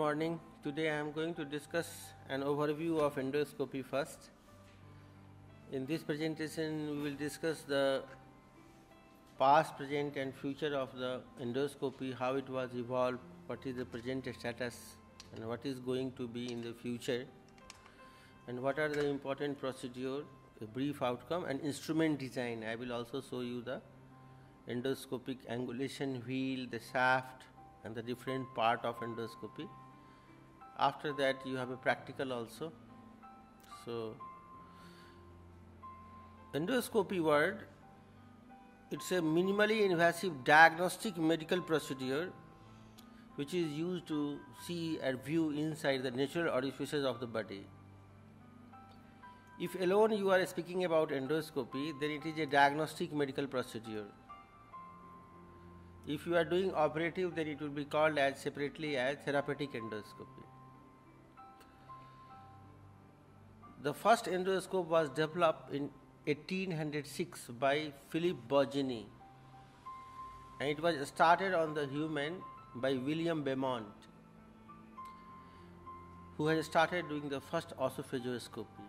morning. Today I am going to discuss an overview of endoscopy first. In this presentation we will discuss the past, present and future of the endoscopy, how it was evolved, what is the present status and what is going to be in the future, and what are the important procedure, a brief outcome and instrument design. I will also show you the endoscopic angulation wheel, the shaft and the different part of endoscopy. After that you have a practical also. So endoscopy word, it's a minimally invasive diagnostic medical procedure which is used to see or view inside the natural orifices of the body. If alone you are speaking about endoscopy, then it is a diagnostic medical procedure. If you are doing operative, then it will be called as separately as therapeutic endoscopy. The first endoscope was developed in 1806 by Philip Bourgigny, and it was started on the human by William Beaumont, who has started doing the first oesophagus.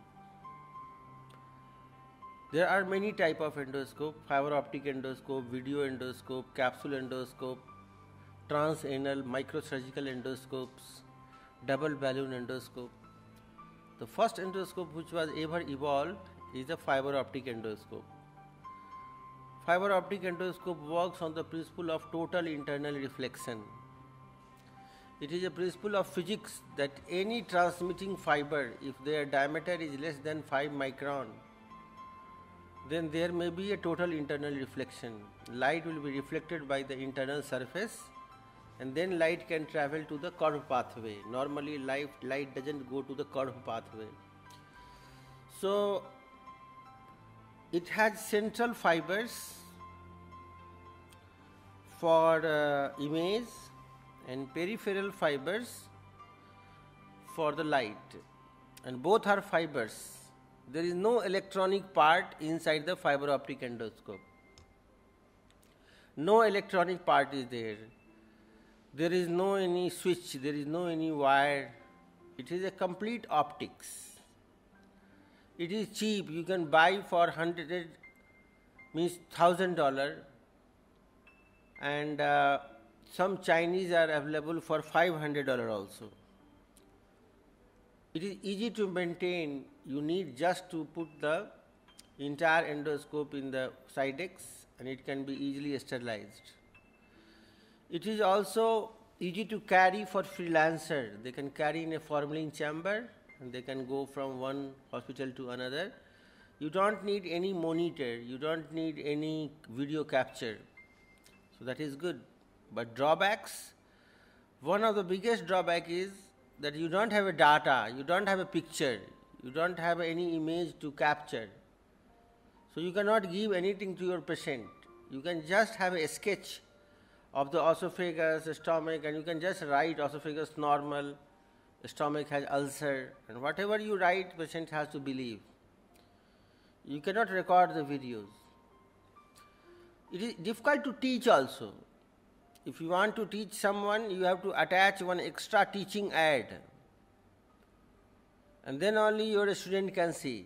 There are many types of endoscope: fiber optic endoscope, video endoscope, capsule endoscope, transanal microsurgical endoscopes, double balloon endoscope. The first endoscope which was ever evolved is the fiber optic endoscope. Fiber optic endoscope works on the principle of total internal reflection. It is a principle of physics that any transmitting fiber, if their diameter is less than 5 micron, then there may be a total internal reflection. Light will be reflected by the internal surface, and then light can travel to the curved pathway. Normally light doesn't go to the curved pathway. So it has central fibers for image and peripheral fibers for the light, and both are fibers. There is no electronic part inside the fiber optic endoscope. No electronic part is there. There is no any switch, there is no any wire. It is a complete optics. It is cheap. You can buy for $1,000, and some Chinese are available for $500 also. It is easy to maintain. You need just to put the entire endoscope in the Sidex, and it can be easily sterilized. It is also easy to carry for freelancer. They can carry in a formalin chamber and they can go from one hospital to another. You don't need any monitor, you don't need any video capture. So that is good. But drawbacks, one of the biggest drawback is that you don't have a data, you don't have a picture, you don't have any image to capture. So you cannot give anything to your patient. You can just have a sketch of the esophagus, stomach, and you can just write esophagus normal, stomach has ulcer, and whatever you write, patient has to believe. You cannot record the videos. It is difficult to teach also. If you want to teach someone, you have to attach one extra teaching ad, and then only your student can see.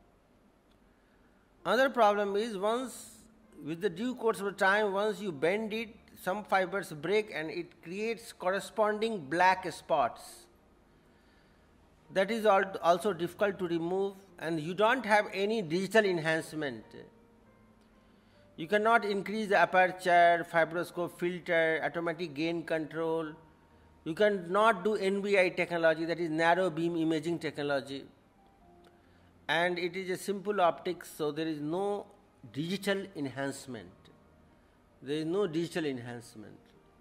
Another problem is, once with the due course of time, once you bend it, some fibers break and it creates corresponding black spots. That is also difficult to remove, and you don't have any digital enhancement. You cannot increase the aperture, fibroscope filter, automatic gain control. You cannot do NBI technology, that is narrow beam imaging technology. And it is a simple optics, so there is no digital enhancement. There is no digital enhancement.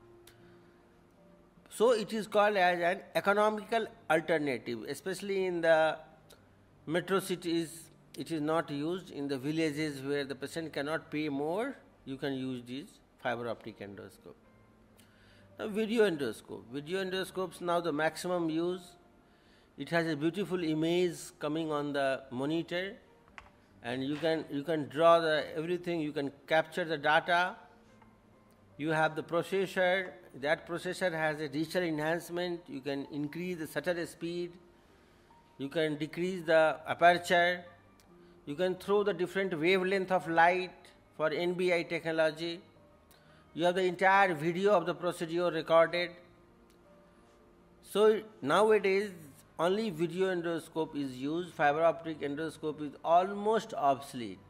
So it is called as an economical alternative, especially in the metro cities. It is not used. In the villages where the patient cannot pay more, you can use this fiber optic endoscope. Now video endoscope. Video endoscopes now the maximum use. It has a beautiful image coming on the monitor, and you can draw the everything, you can capture the data, You have the processor, that processor has a digital enhancement, you can increase the shutter speed, you can decrease the aperture, you can throw the different wavelength of light for NBI technology. You have the entire video of the procedure recorded. So nowadays only video endoscope is used, fiber optic endoscope is almost obsolete.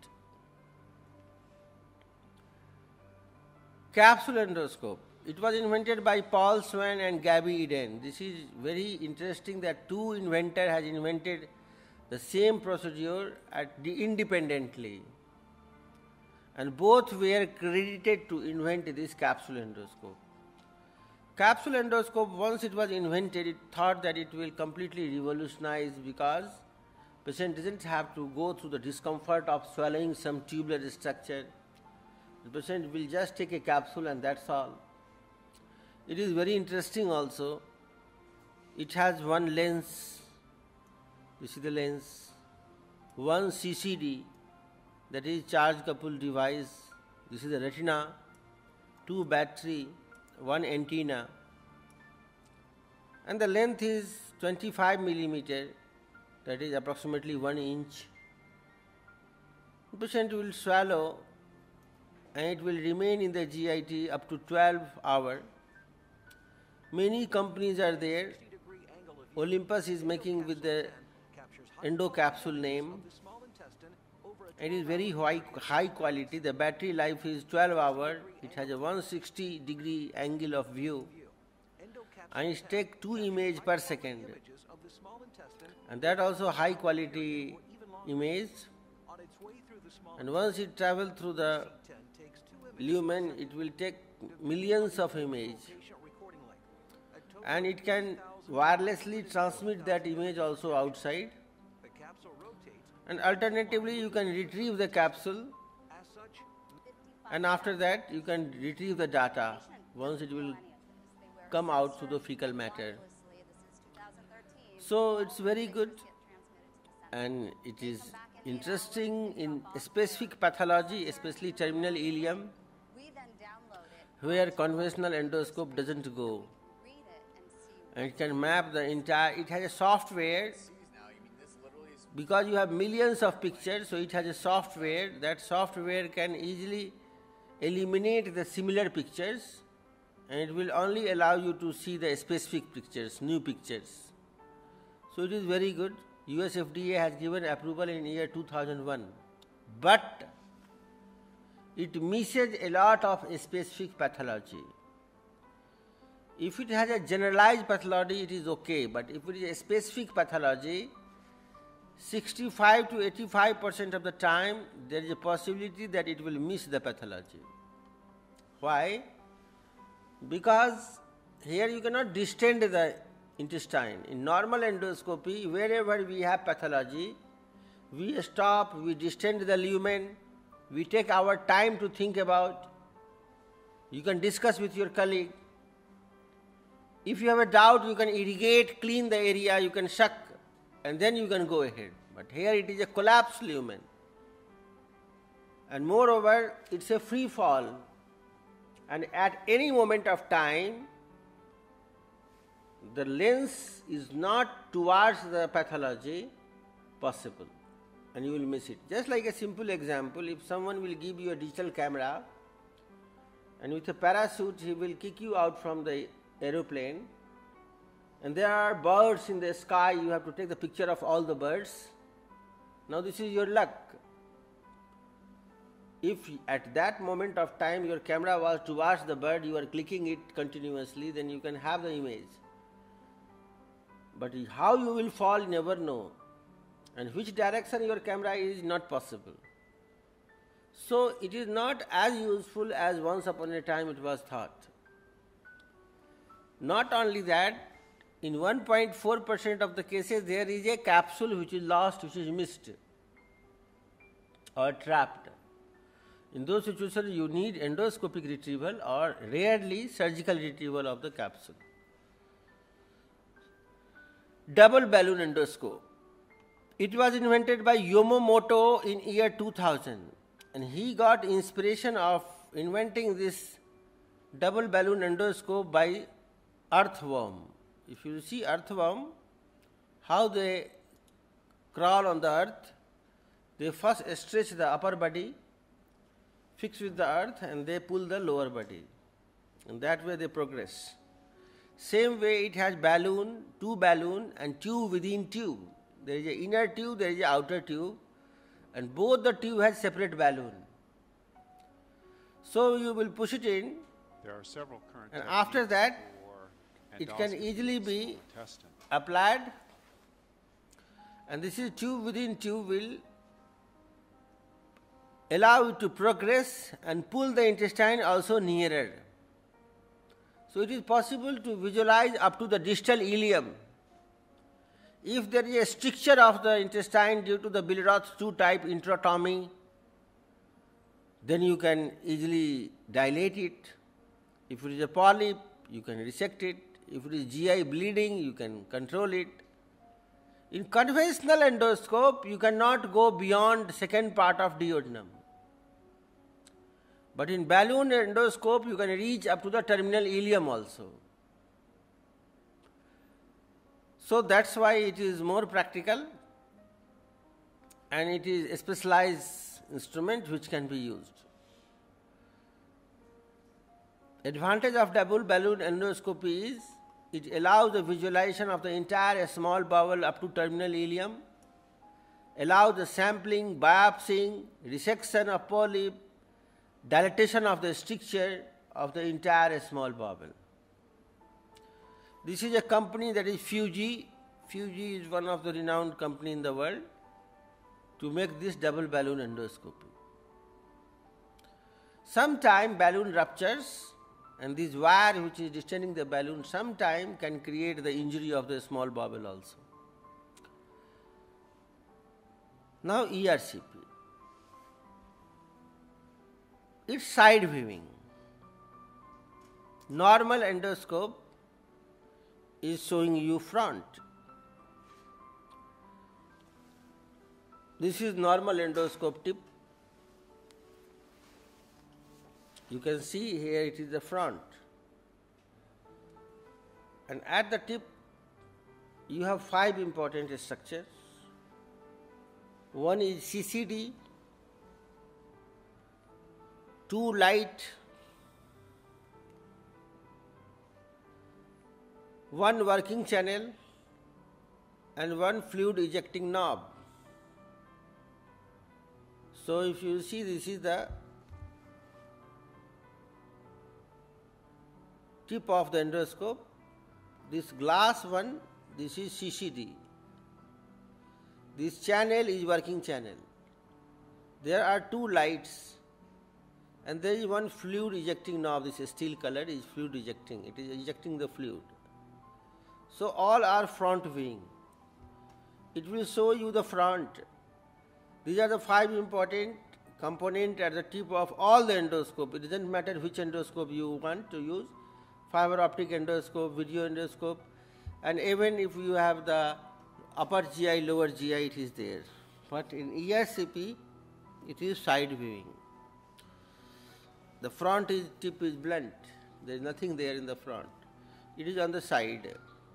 Capsule endoscope. It was invented by Paul Swan and Gabby Eden. This is very interesting that two inventors has invented the same procedure independently. And both were credited to invent this capsule endoscope. Capsule endoscope, once it was invented, it thought that it will completely revolutionize because patient doesn't have to go through the discomfort of swallowing some tubular structure. The patient will just take a capsule and that's all. It is very interesting also. It has one lens, you see the lens, one CCD, that is charge coupled device, this is the retina, two battery, one antenna, and the length is 25 millimeter, that is approximately 1 inch. The patient will swallow and it will remain in the GIT up to 12 hours. Many companies are there. Olympus is making with the endocapsule name. It is very high quality. The battery life is 12 hours. It has a 160-degree angle of view. And it takes 2 images per second. And that also high quality image. And once it travels through the lumen, it will take millions of images. And it can wirelessly transmit that image also outside. And alternatively, you can retrieve the capsule, and after that you can retrieve the data once it will come out through the fecal matter. So it's very good, and it is interesting in specific pathology, especially terminal ileum, where conventional endoscope doesn't go. And it can map the entire, it has a software, because you have millions of pictures, so it has a software. That software can easily eliminate the similar pictures, and it will only allow you to see the specific pictures, new pictures. So it is very good. US FDA has given approval in year 2001, but it misses a lot of specific pathology. If it has a generalized pathology, it is okay, but if it is a specific pathology, 65 to 85% of the time, there is a possibility that it will miss the pathology. Why? Because here you cannot distend the intestine. In normal endoscopy, wherever we have pathology, we stop, we distend the lumen, we take our time to think about. You can discuss with your colleague. If you have a doubt, you can irrigate, clean the area, you can suck, and then you can go ahead. But here it is a collapsed lumen. And moreover, it's a free fall. And at any moment of time, the lens is not towards the pathology possible, and you will miss it. Just like a simple example, if someone will give you a digital camera, and with a parachute he will kick you out from the aeroplane, and there are birds in the sky, you have to take the picture of all the birds. Now this is your luck. If at that moment of time your camera was towards the bird, you are clicking it continuously, then you can have the image. But how you will fall, you never know. And which direction your camera is not possible. So it is not as useful as once upon a time it was thought. Not only that, in 1.4% of the cases there is a capsule which is lost, which is missed or trapped. In those situations you need endoscopic retrieval or rarely surgical retrieval of the capsule. Double balloon endoscope. It was invented by Yamamoto in year 2000, and he got inspiration of inventing this double balloon endoscope by earthworm. If you see earthworm, how they crawl on the earth, they first stretch the upper body, fix with the earth, and they pull the lower body. And that way they progress. Same way it has balloon, two balloon and tube within tube. There is an inner tube, there is an outer tube, and both the tube has separate balloon. So you will push it in, There are several current and after that for it can endoscopies easily be of the intestine. applied, and this is tube within tube will allow it to progress and pull the intestine also nearer. So it is possible to visualize up to the distal ileum. If there is a stricture of the intestine due to the Billroth 2 type introtomy, then you can easily dilate it. If it is a polyp, you can resect it. If it is GI bleeding, you can control it. In conventional endoscope, you cannot go beyond second part of duodenum. But in balloon endoscope, you can reach up to the terminal ileum also. So that's why it is more practical, and it is a specialized instrument which can be used. Advantage of double balloon endoscopy is it allows the visualization of the entire small bowel up to terminal ileum, allows the sampling, biopsying, resection of polyp, dilatation of the stricture of the entire small bowel. This is a company that is Fuji. Fuji is one of the renowned company in the world to make this double balloon endoscopy. Sometime balloon ruptures, and this wire which is distending the balloon sometime can create the injury of the small bowel also. Now ERCP. It's side viewing. Normal endoscope is showing you front. This is normal endoscope tip. You can see here it is the front. And at the tip, you have 5 important structures. One is CCD, 2 light, 1 working channel, and 1 fluid ejecting knob. So if you see, this is the tip of the endoscope. This glass one, this is CCD. This channel is working channel. There are 2 lights, and there is 1 fluid ejecting knob. This is steel color is fluid ejecting. It is ejecting the fluid. So all are front viewing. It will show you the front. These are the 5 important components at the tip of all the endoscope. It doesn't matter which endoscope you want to use. Fiber optic endoscope, video endoscope, and even if you have the upper GI, lower GI, it is there. But in ERCP, it is side viewing. The front tip is blunt. There is nothing there in the front. It is on the side.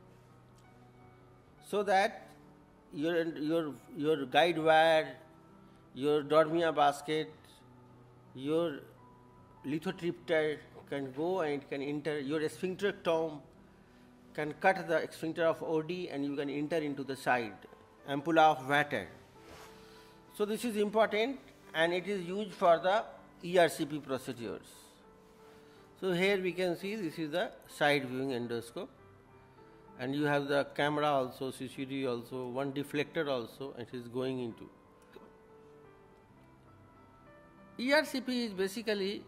So that your guide wire, your Dormia basket, your lithotripter can go and it can enter. Your sphincterectomy can cut the sphincter of OD and you can enter into the side, ampulla of Vater. So this is important, and it is used for the ERCP procedures. So here we can see this is the side viewing endoscope, and you have the camera also, CCD also, 1 deflector also, it is going into. ERCP is basically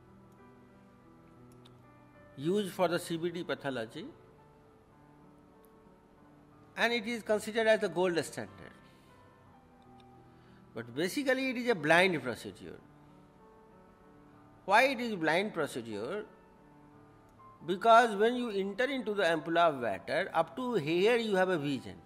used for the CBD pathology, and it is considered as the gold standard. But basically it is a blind procedure. Why it is blind procedure? Because when you enter into the ampulla of Vater, up to here you have a vision.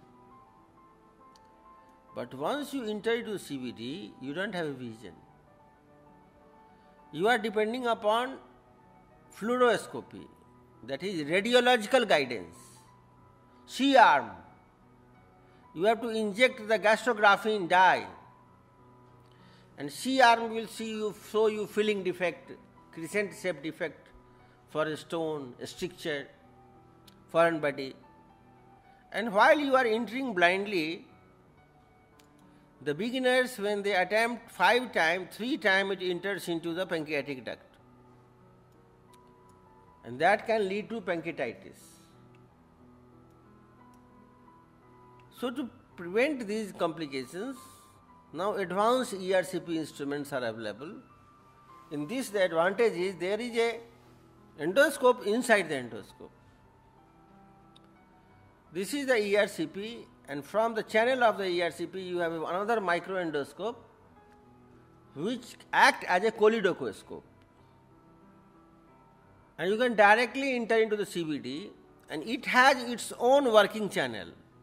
But once you enter into CBD, you don't have a vision. You are depending upon fluoroscopy, that is radiological guidance. C-arm, you have to inject the gastrography dye, and C-arm will show you filling defect, crescent shape defect for a stone, a stricture, foreign body. And while you are entering blindly, the beginners, when they attempt 5 times, 3 times it enters into the pancreatic duct. And that can lead to pancreatitis. So to prevent these complications, now advanced ERCP instruments are available. In this, the advantage is there is a endoscope inside the endoscope. This is the ERCP, and from the channel of the ERCP you have another micro endoscope which act as a choledocoscope. And you can directly enter into the CVD, and it has its own working channel.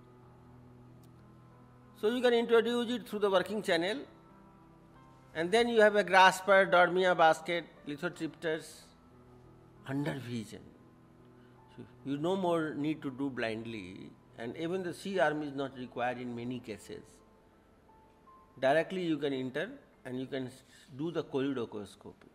So you can introduce it through the working channel, and then you have a grasper, Dormia basket, lithotripters under vision. So you no more need to do blindly, and even the C-arm is not required in many cases. Directly you can enter and you can do the choledocoscopy.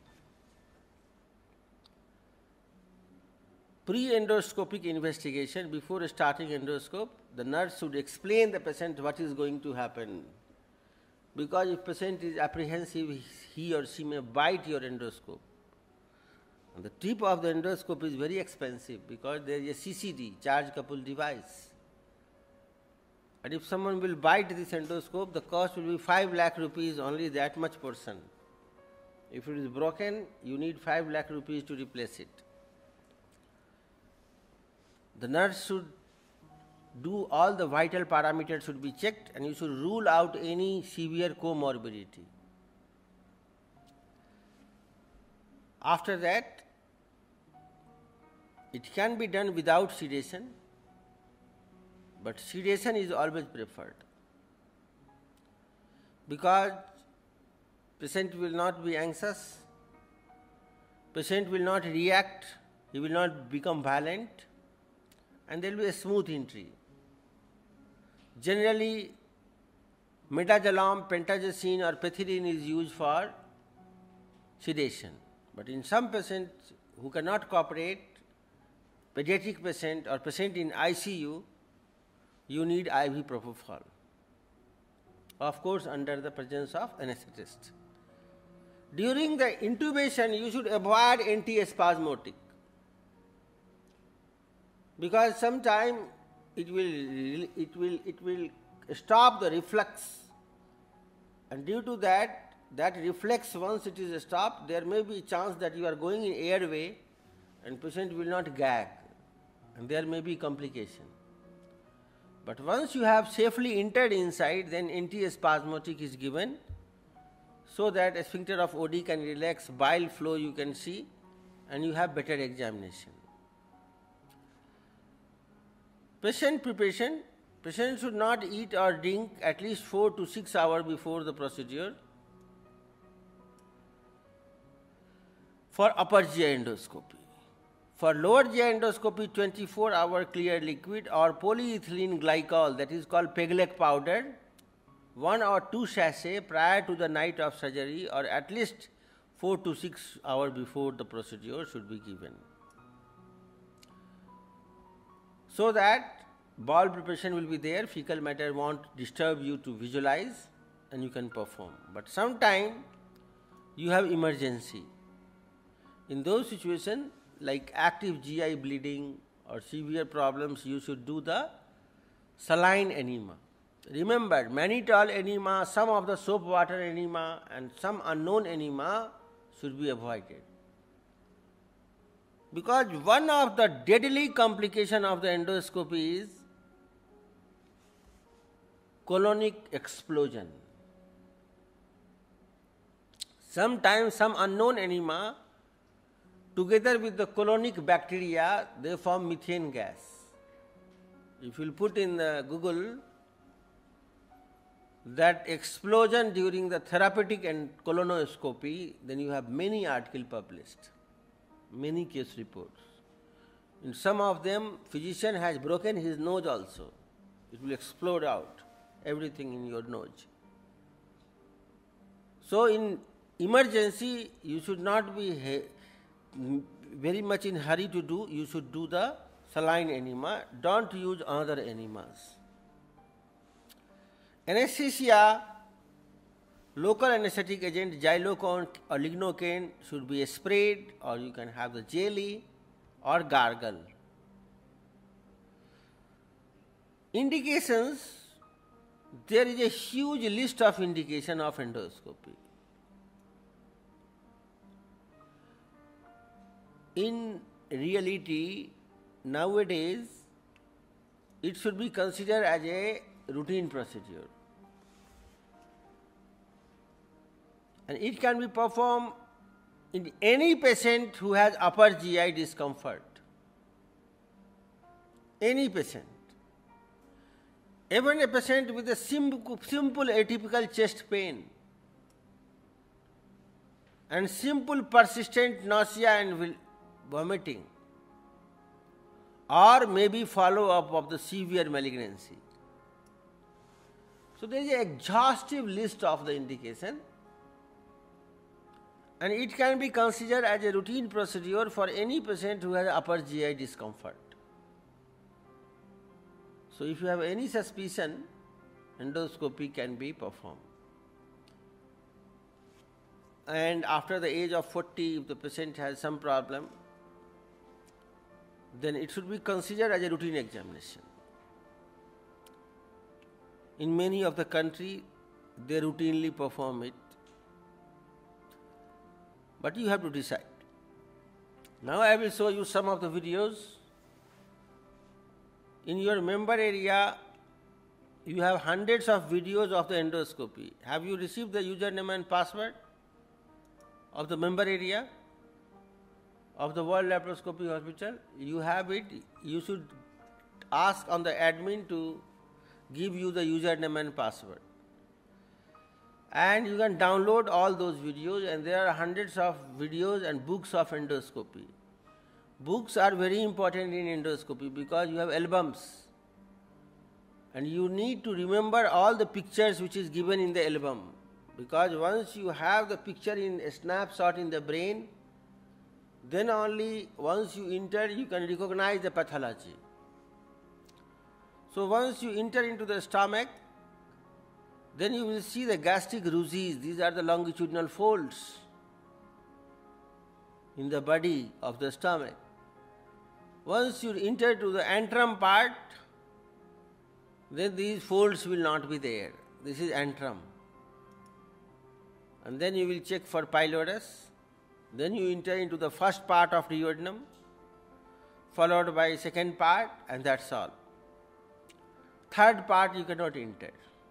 Pre-endoscopic investigation, before starting endoscope, the nurse should explain the patient what is going to happen. Because if patient is apprehensive, he or she may bite your endoscope. And the tip of the endoscope is very expensive because there is a CCD, charge coupled device. And if someone will bite this endoscope, the cost will be 5 lakh rupees, only that much portion. If it is broken, you need 5 lakh rupees to replace it. The nurse should do all the vital parameters should be checked, and you should rule out any severe comorbidity. After that, it can be done without sedation, but sedation is always preferred because patient will not be anxious, patient will not react, he will not become violent, and there will be a smooth entry. Generally, midazolam, pentazocine or pethidine is used for sedation. But in some patients who cannot cooperate, pediatric patient or patient in ICU, you need IV propofol. Of course, under the presence of anesthetist. During the intubation, you should avoid antispasmodic, because sometimes it will stop the reflux, and due to that reflex, once it is stopped, there may be a chance that you are going in airway and patient will not gag, and there may be complication. But once you have safely entered inside, then antispasmodic is given so that a sphincter of OD can relax, bile flow you can see, and you have better examination. Patient preparation. Patient should not eat or drink at least 4 to 6 hours before the procedure. For upper GI endoscopy. For lower GI endoscopy, 24-hour clear liquid or polyethylene glycol, that is called Pegleg powder, 1 or 2 sachets prior to the night of surgery, or at least 4 to 6 hours before the procedure should be given, so that bowel preparation will be there, fecal matter won't disturb you to visualize, and you can perform. But sometimes you have emergency. In those situations, like active GI bleeding or severe problems, you should do the saline enema. Remember, mannitol enema, some of the soap water enema, and some unknown enema should be avoided. Because one of the deadly complications of the endoscopy is colonic explosion. Sometimes some unknown enema, together with the colonic bacteria, they form methane gas. If you put in the Google that explosion during the therapeutic and colonoscopy, then you have many articles published. many case reports. In some of them, physician has broken his nose also. It will explode out, everything in your nose. So in emergency, you should not be very much in hurry to do. You should do the saline enema. Don't use other enemas. Anesthesia, local anesthetic agent, xylocaine or lignocaine should be sprayed, or you can have the jelly or gargle. Indications, there is a huge list of indication of endoscopy. In reality, nowadays, it should be considered as a routine procedure. And it can be performed in any patient who has upper GI discomfort. Any patient. Even a patient with a simple atypical chest pain and simple persistent nausea and vomiting, or maybe follow-up of the severe malignancy. So there is an exhaustive list of the indication, and it can be considered as a routine procedure for any patient who has upper GI discomfort. So if you have any suspicion, endoscopy can be performed. And after the age of 40, if the patient has some problem, then it should be considered as a routine examination. In many of the country, they routinely perform it. But you have to decide. Now I will show you some of the videos. In your member area, you have hundreds of videos of the endoscopy. Have you received the username and password of the member area of the World Laparoscopy Hospital? You have it. You should ask on the admin to give you the username and password. And you can download all those videos, and there are hundreds of videos and books of endoscopy. Books are very important in endoscopy because you have albums, and you need to remember all the pictures which is given in the album, because once you have the picture in a snapshot in the brain, then only once you enter you can recognize the pathology. So once you enter into the stomach, then you will see the gastric rheuses. These are the longitudinal folds in the body of the stomach. Once you enter to the antrum part, then these folds will not be there. This is antrum. And then you will check for pylorus. Then you enter into the first part of duodenum, followed by second part, and that's all. Third part you cannot enter.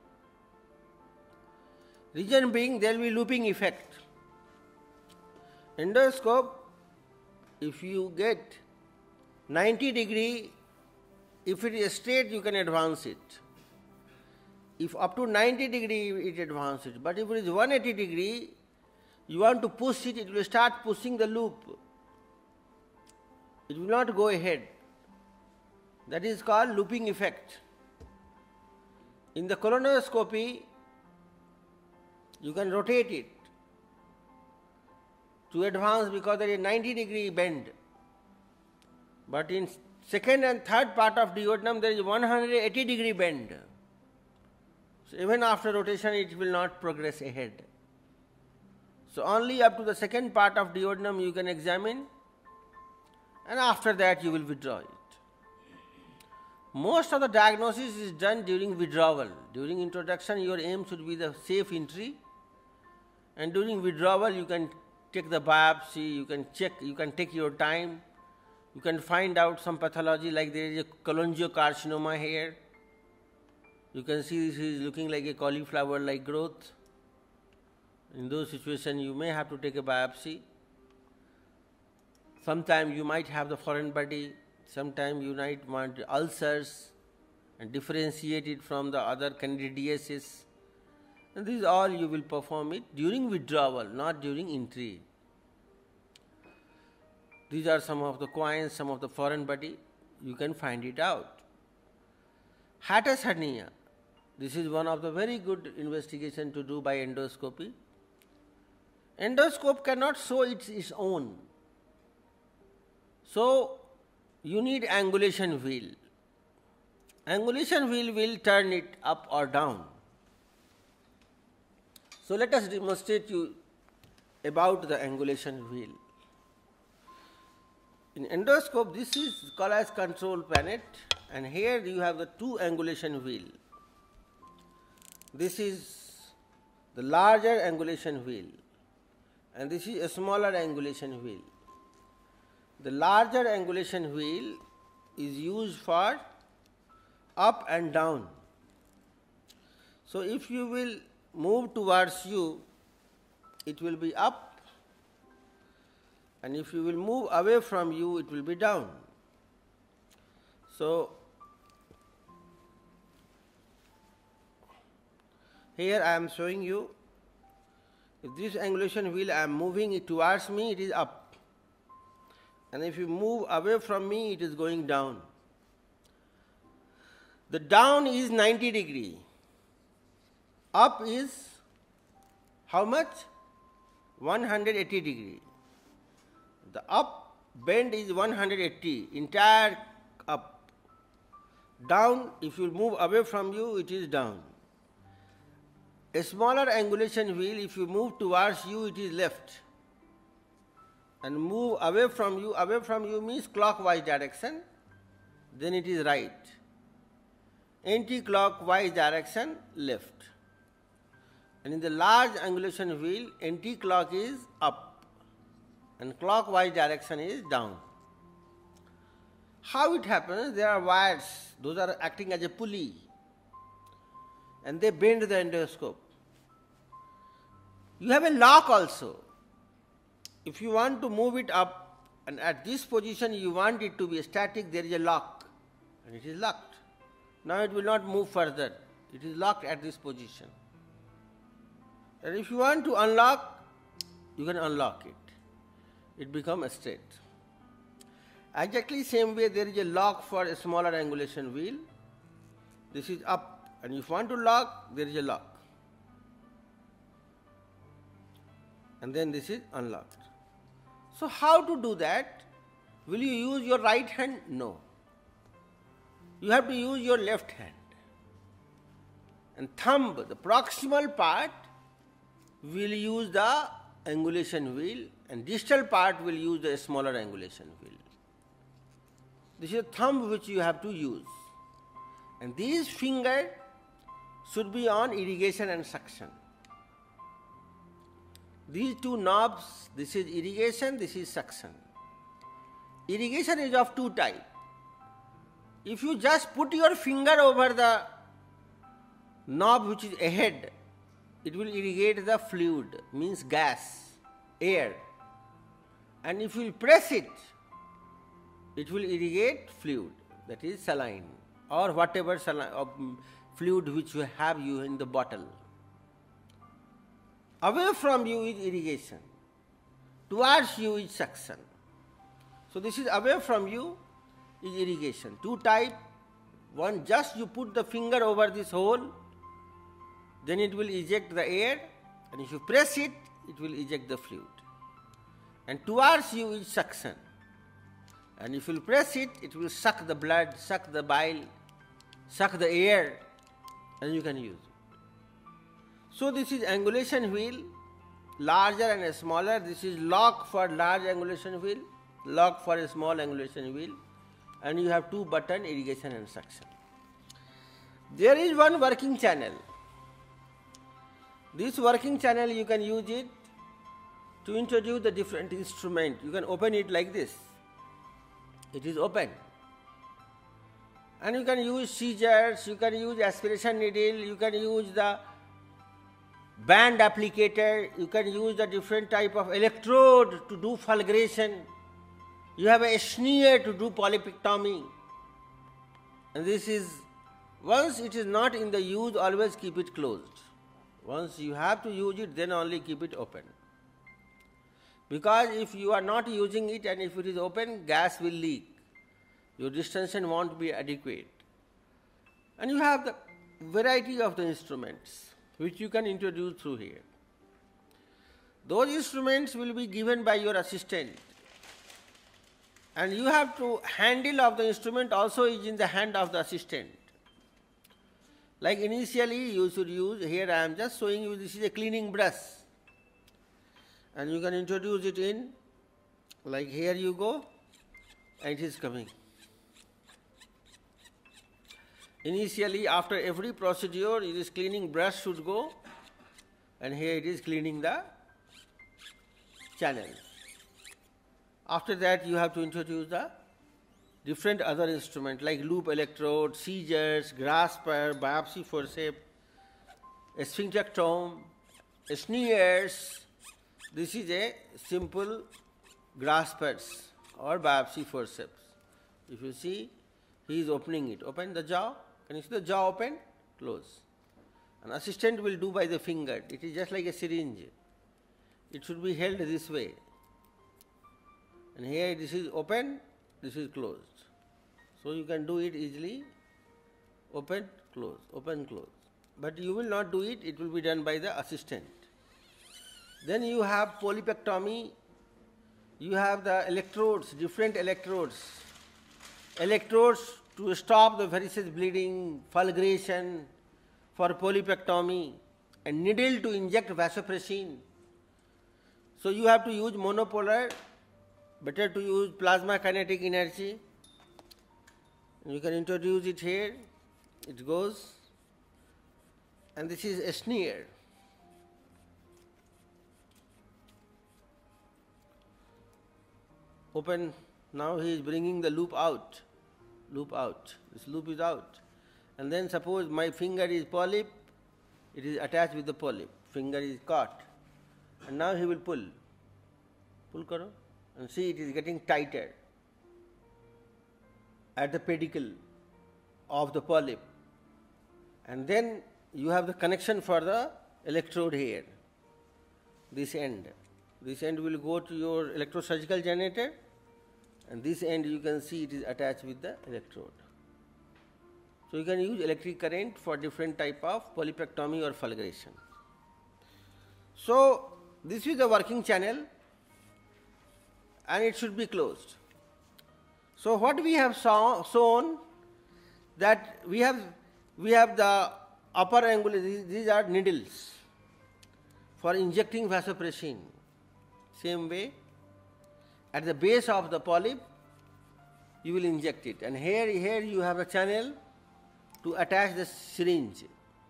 Reason being, there will be looping effect. Endoscope, if you get 90 degree, if it is straight, you can advance it. If up to 90 degree, it advances. But if it is 180 degree, you want to push it, it will start pushing the loop. It will not go ahead. That is called looping effect. In the colonoscopy, you can rotate it to advance because there is a 90 degree bend. But in second and third part of duodenum, there is 180 degree bend. So even after rotation, it will not progress ahead. So only up to the second part of duodenum you can examine, and after that you will withdraw it. Most of the diagnosis is done during withdrawal. During introduction, your aim should be the safe entry, and during withdrawal you can take the biopsy, you can check, you can take your time, you can find out some pathology, like there is a cholangiocarcinoma here. You can see this is looking like a cauliflower-like growth. In those situations, you may have to take a biopsy. Sometimes you might have the foreign body, sometimes you might want ulcers and differentiate it from the other candidiasis. And this is all you will perform it during withdrawal, not during entry. These are some of the coins, some of the foreign body. You can find it out. Hiatus hernia. This is one of the very good investigation to do by endoscopy. Endoscope cannot show its own. So, you need angulation wheel. Angulation wheel will turn it up or down. So, let us demonstrate you about the angulation wheel. In endoscope, this is called as control planet, and here you have the two angulation wheel. This is the larger angulation wheel, and this is a smaller angulation wheel. The larger angulation wheel is used for up and down. So, if you will move towards you, it will be up, and if you will move away from you, it will be down. So, here I am showing you, if this angulation wheel I am moving it towards me, it is up, and if you move away from me, it is going down. The down is 90 degree, up is how much? 180 degree. The up bend is 180, entire up. Down, if you move away from you, it is down. A smaller angulation wheel, if you move towards you, it is left. And move away from you means clockwise direction, then it is right. Anti-clockwise direction, left. And in the large angulation wheel, anti-clock is up and clockwise direction is down. How it happens? There are wires, those are acting as a pulley, and they bend the endoscope. You have a lock also. If you want to move it up, and at this position you want it to be static, there is a lock, and it is locked. Now it will not move further. It is locked at this position. And if you want to unlock, you can unlock it. It becomes straight. Exactly same way there is a lock for a smaller angulation wheel. This is up, and if you want to lock, there is a lock. And then this is unlocked. So how to do that? Will you use your right hand? No. You have to use your left hand. And thumb, the proximal part, will use the angulation wheel, and distal part will use the smaller angulation wheel. This is a thumb which you have to use. And these fingers should be on irrigation and suction. These two knobs, this is irrigation, this is suction. Irrigation is of two types. If you just put your finger over the knob which is ahead, it will irrigate the fluid, means gas, air. And if you press it, it will irrigate fluid, that is saline, or whatever fluid which you have in the bottle. Away from you is irrigation, towards you is suction. So this is away from you is irrigation. Two types. One, just you put the finger over this hole, then it will eject the air, and if you press it, it will eject the fluid. And towards you is suction. And if you press it, it will suck the blood, suck the bile, suck the air, and you can use it. So this is angulation wheel, larger and smaller. This is lock for large angulation wheel, lock for a small angulation wheel, and you have two button, irrigation and suction. There is one working channel. This working channel you can use it to introduce the different instrument. You can open it like this. It is open. And you can use scissors, you can use aspiration needle, you can use the band applicator, you can use the different type of electrode to do fulguration. You have a sneer to do polypectomy. And this is, once it is not in the use, always keep it closed. Once you have to use it, then only keep it open. Because if you are not using it and if it is open, gas will leak. Your distension won't be adequate. And you have the variety of the instruments which you can introduce through here. Those instruments will be given by your assistant. And you have to handle of the instrument also is in the hand of the assistant. Like initially you should use, here I am just showing you this is a cleaning brush. And you can introduce it in, like here you go, and it is coming. Initially after every procedure, this cleaning brush should go, and here it is cleaning the channel. After that you have to introduce the different other instruments like loop electrode, seizures, grasper, biopsy forceps, a sphincteroscope, sneers. This is a simple graspers or biopsy forceps. If you see, he is opening it. Open the jaw. Can you see the jaw open? Close. An assistant will do by the finger. It is just like a syringe. It should be held this way. And here this is open, this is closed. So you can do it easily. Open, close, open, close. But you will not do it, it will be done by the assistant. Then you have polypectomy. You have the electrodes, different electrodes. Electrodes to stop the varices bleeding, fulguration for polypectomy, and needle to inject vasopressin. So you have to use monopolar. Better to use plasma kinetic energy. You can introduce it here. It goes. And this is a sneer. Open. Now he is bringing the loop out. Loop out. This loop is out. And then suppose my finger is polyp. It is attached with the polyp. Finger is caught. And now he will pull. Pull karo. And see, it is getting tighter at the pedicle of the polyp. And then you have the connection for the electrode here, this end. This end will go to your electrosurgical generator, and this end you can see it is attached with the electrode. So you can use electric current for different type of polypectomy or fulguration. So this is the working channel, and it should be closed. So what we have shown that we have the upper angle, these are needles for injecting vasopressin. Same way, at the base of the polyp, you will inject it, and here you have a channel to attach the syringe.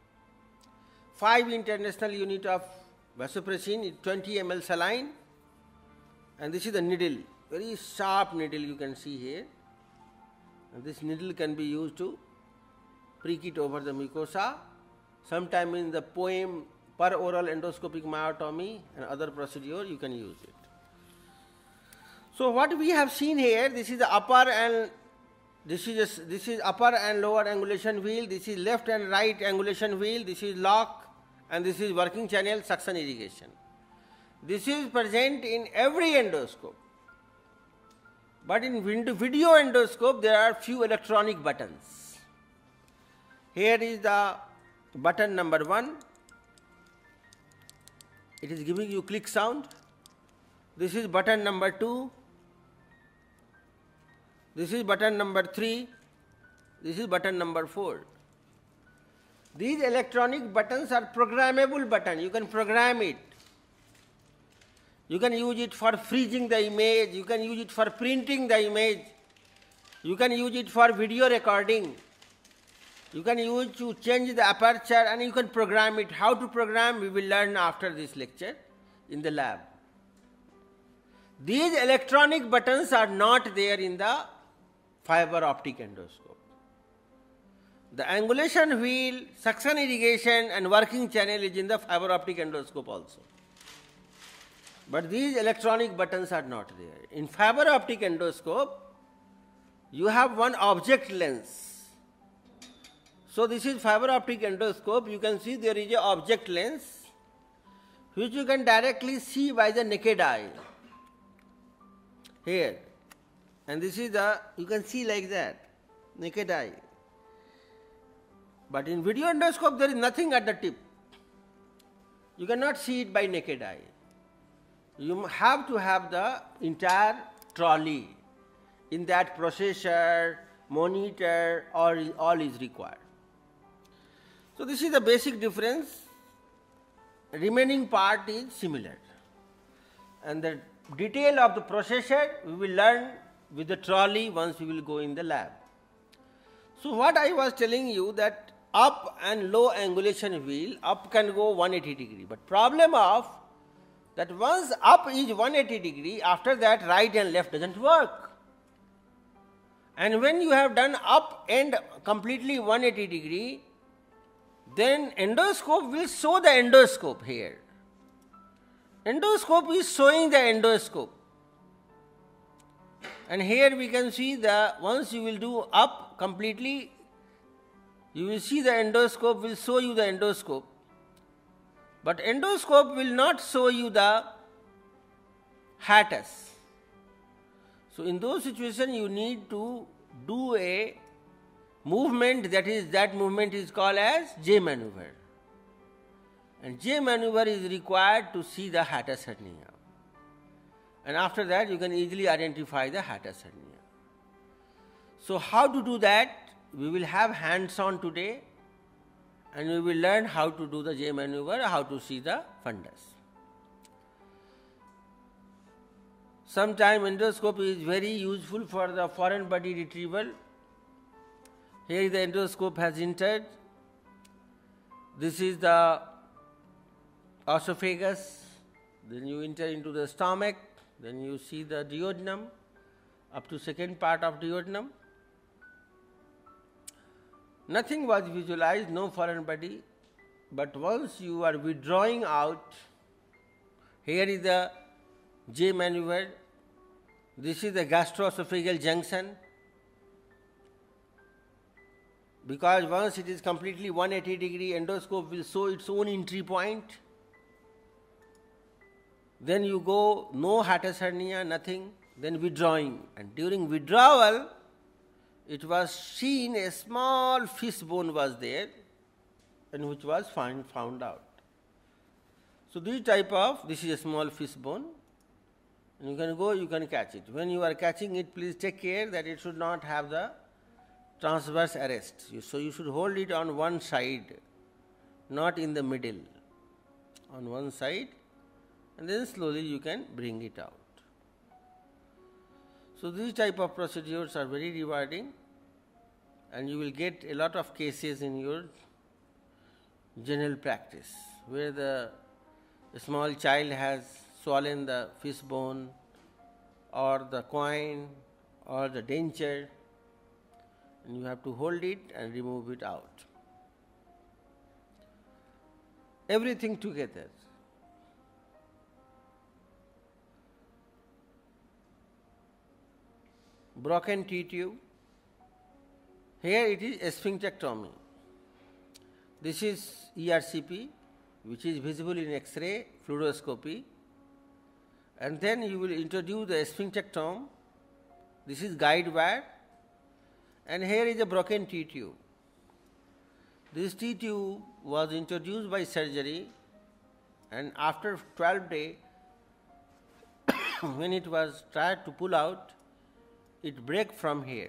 5 international unit of vasopressin, 20 ml saline. And this is the needle, very sharp needle you can see here. And this needle can be used to prick it over the mucosa. Sometime in the POEM, per oral endoscopic myotomy and other procedure, you can use it. So what we have seen here, this is the upper and this is upper and lower angulation wheel. This is left and right angulation wheel. This is lock, and this is working channel suction irrigation. This is present in every endoscope. But in video endoscope, there are few electronic buttons. Here is the button number 1. It is giving you click sound. This is button number 2. This is button number 3. This is button number 4. These electronic buttons are programmable button. You can program it. You can use it for freezing the image, you can use it for printing the image, you can use it for video recording, you can use it to change the aperture, and you can program it. How to program, we will learn after this lecture in the lab. These electronic buttons are not there in the fiber optic endoscope. The angulation wheel, suction irrigation and working channel is in the fiber optic endoscope also. But these electronic buttons are not there. In fiber optic endoscope, you have one object lens. So this is fiber optic endoscope. You can see there is an object lens which you can directly see by the naked eye. here, and this is the, you can see like that, naked eye. But in video endoscope there is nothing at the tip. You cannot see it by naked eye. You have to have the entire trolley. In that processor, monitor, all is required. So this is the basic difference. Remaining part is similar. And the detail of the processor we will learn with the trolley once we will go in the lab. So what I was telling you, that up and low angulation wheel, up can go 180 degree. But problem of that once up is 180 degree, after that right and left doesn't work. And when you have done up and completely 180 degree, then endoscope will show the endoscope here. Endoscope is showing the endoscope. And here we can see the, once you will do up completely, you will see the endoscope will show you the endoscope. But endoscope will not show you the hiatus. So in those situations you need to do a movement, that movement is called as J maneuver. And J maneuver is required to see the hiatus hernia. And after that you can easily identify the hiatus hernia. So how to do that? We will have hands-on today, and we will learn how to do the J maneuver, how to see the fundus. Sometimes endoscopy is very useful for the foreign body retrieval. Here the endoscope has entered. This is the oesophagus. Then you enter into the stomach. Then you see the duodenum, up to second part of duodenum. Nothing was visualized, no foreign body. But once you are withdrawing out, here is the J maneuver. This is the gastroesophageal junction. Because once it is completely 180 degree, endoscope will show its own entry point. Then you go, no hiatus hernia, nothing, then withdrawing. And during withdrawal, it was seen a small fish bone was there, and which was found out. So this is a small fish bone, and you can go, you can catch it. When you are catching it, please take care that it should not have the transverse arrest. So you should hold it on one side, not in the middle, on one side, and then slowly you can bring it out. So these type of procedures are very rewarding, and you will get a lot of cases in your general practice where the small child has swollen the fish bone or the coin or the denture, and you have to hold it and remove it out. Everything together. Broken T-tube. Here it is sphinctectomy. This is ERCP, which is visible in X-ray, fluoroscopy. And then you will introduce the sphinctectomy. This is guide wire. And here is a broken T-tube. This T-tube was introduced by surgery, and after 12 days, when it was tried to pull out, it break from here.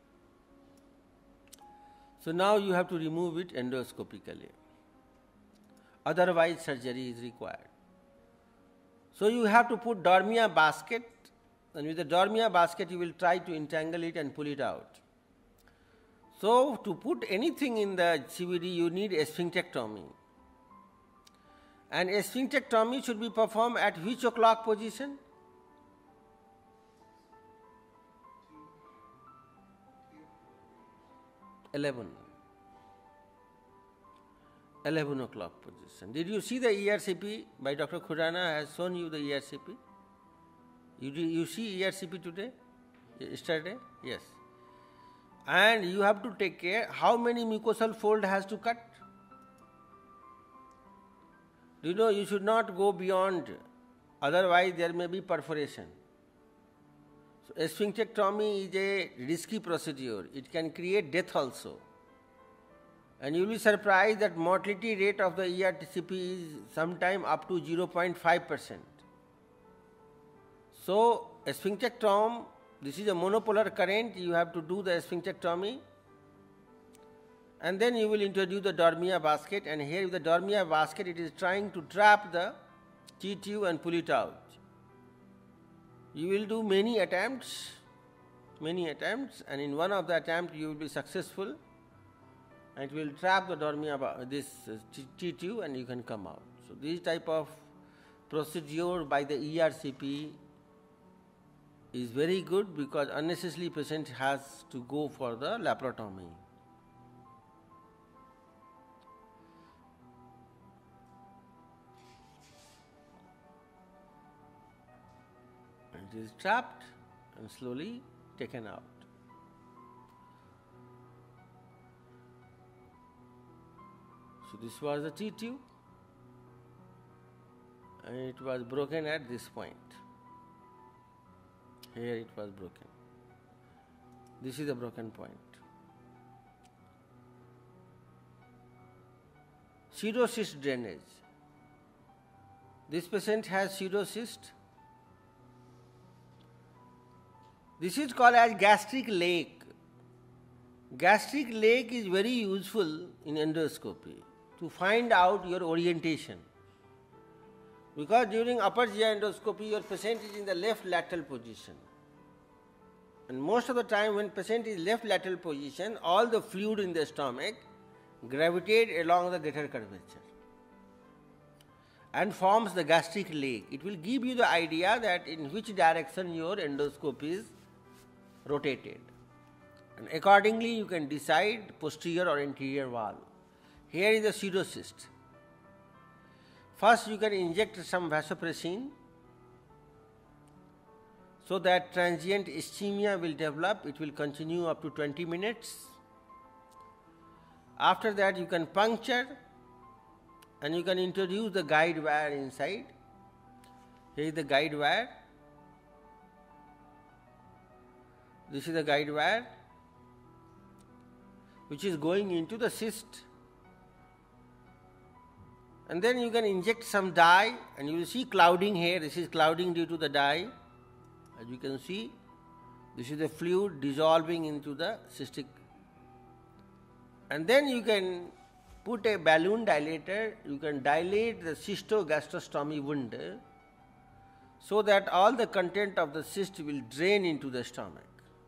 So now you have to remove it endoscopically. Otherwise surgery is required. So you have to put Dormia basket, and with the Dormia basket you will try to entangle it and pull it out. So to put anything in the CVD you need a sphinctectomy. And a sphinctectomy should be performed at which o'clock position? 11 o'clock position. Did you see the ERCP by Dr. Khurana has shown you the ERCP? You see ERCP today? Yesterday? Yes. And you have to take care how many mucosal fold has to cut. Do you know you should not go beyond, otherwise there may be perforation. So sphinctectomy is a risky procedure. It can create death also. And you will be surprised that mortality rate of the ERCP is sometime up to 0.5%. So a sphinctectomy, this is a monopolar current, you have to do the sphinctectomy, and then you will introduce the Dormia basket, and here with the Dormia basket it is trying to trap the T-tube and pull it out. You will do many attempts, and in one of the attempts you will be successful, and it will trap the Dormia, this T-tube, and you can come out. So this type of procedure by the ERCP is very good because unnecessarily patient has to go for the laparotomy. It is trapped and slowly taken out. So this was the T-tube, and it was broken at this point. Here it was broken. This is the broken point. Pseudocyst drainage. This patient has pseudocyst. This is called as gastric lake. Gastric lake is very useful in endoscopy to find out your orientation. Because during upper GI endoscopy, your patient is in the left lateral position. And most of the time when patient is left lateral position, all the fluid in the stomach gravitate along the greater curvature and forms the gastric lake. It will give you the idea that in which direction your endoscope is rotated. And accordingly you can decide posterior or anterior wall. Here is the pseudocyst. First you can inject some vasopressin so that transient ischemia will develop. It will continue up to 20 minutes. After that you can puncture and you can introduce the guide wire inside. Here is the guide wire. This is the guide wire which is going into the cyst. And then you can inject some dye, and you will see clouding here. This is clouding due to the dye. As you can see, this is the fluid dissolving into the cystic. And then you can put a balloon dilator. You can dilate the cystogastrostomy wound so that all the content of the cyst will drain into the stomach.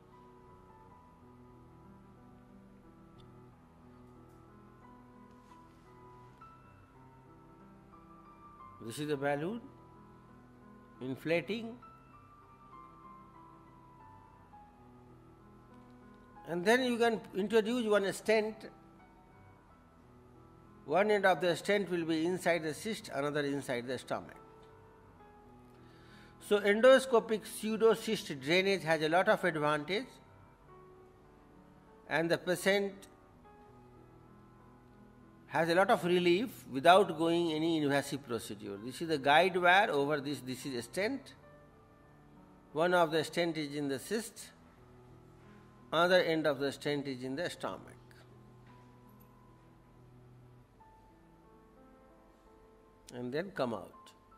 This is the balloon inflating, and then you can introduce one stent. One end of the stent will be inside the cyst, another inside the stomach. So endoscopic pseudocyst drainage has a lot of advantage, and the patient has a lot of relief without going any invasive procedure. This is the guide wire. Over this is a stent. One of the stent is in the cyst, other end of the stent is in the stomach. And then come out.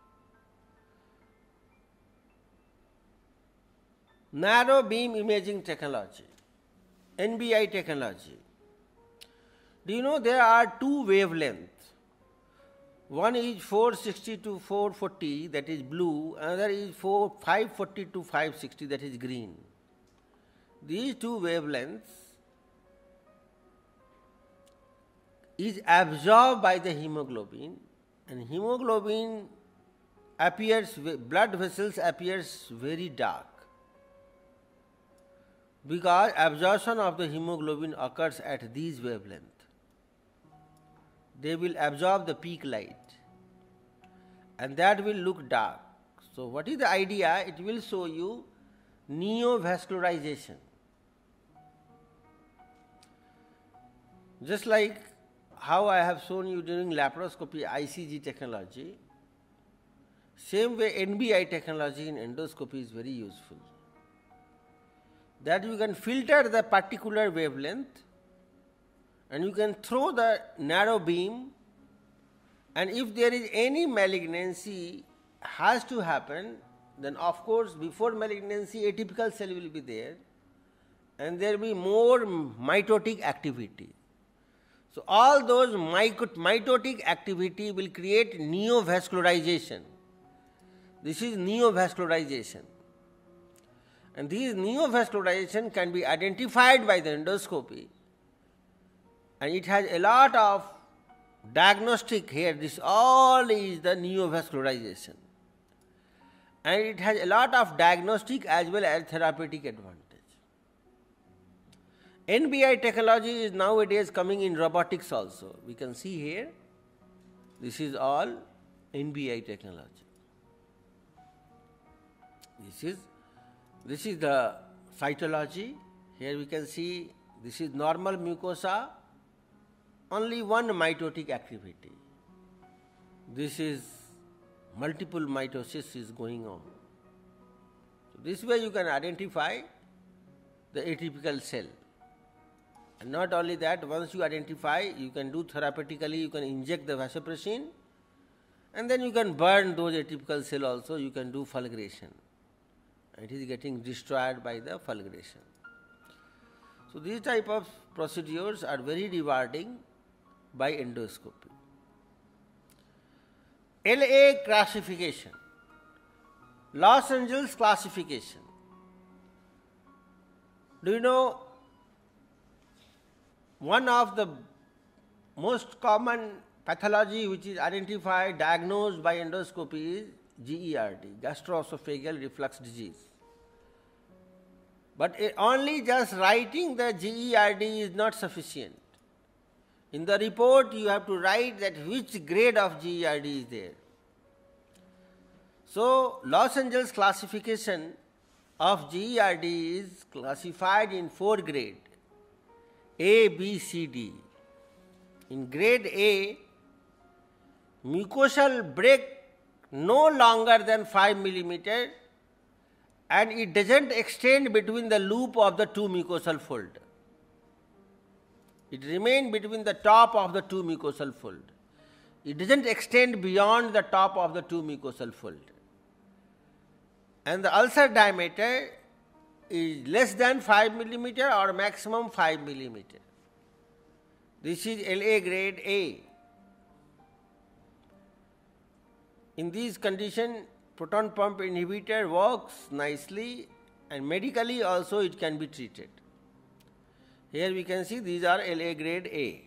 Narrow beam imaging technology, NBI technology. Do you know there are two wavelengths? One is 460 to 440, that is blue, another is 540 to 560, that is green. These two wavelengths is absorbed by the hemoglobin, and hemoglobin appears, blood vessels appears very dark because absorption of the hemoglobin occurs at these wavelengths. They will absorb the peak light and that will look dark. So what is the idea? It will show you neovascularization. Just like how I have shown you during laparoscopy ICG technology, same way NBI technology in endoscopy is very useful. that you can filter the particular wavelength and you can throw the narrow beam, and if there is any malignancy has to happen, then of course before malignancy atypical cell will be there and there will be more mitotic activity. So all those mitotic activity will create neovascularization. This is neovascularization. And these neovascularization can be identified by the endoscopy, and it has a lot of diagnostic here. This all is the neovascularization. And it has a lot of diagnostic as well as therapeutic advantage. NBI technology is nowadays coming in robotics also. We can see here, this is all NBI technology. This is the cytology. Here we can see this is normal mucosa, only one mitotic activity. This is multiple mitosis is going on. So this way you can identify the atypical cell. And not only that, once you identify, you can do therapeutically, you can inject the vasopressin, and then you can burn those atypical cell also, you can do fulguration. It is getting destroyed by the fulguration. So these type of procedures are very rewarding by endoscopy. LA classification, Los Angeles classification. Do you know one of the most common pathology which is identified, diagnosed by endoscopy is GERD, gastroesophageal reflux disease. But only just writing the GERD is not sufficient. In the report you have to write that which grade of GERD is there. So Los Angeles classification of GERD is classified in 4 grades, A, B, C, D. In grade A, mucosal break no longer than 5 millimeter and it doesn't extend between the loop of the 2 mucosal fold. It remains between the top of the 2 mucosal fold. It doesn't extend beyond the top of the 2 mucosal fold. And the ulcer diameter is less than 5 millimeter or maximum 5 millimeter. This is LA grade A. In these conditions, proton pump inhibitor works nicely, and medically also it can be treated. Here we can see these are LA grade A.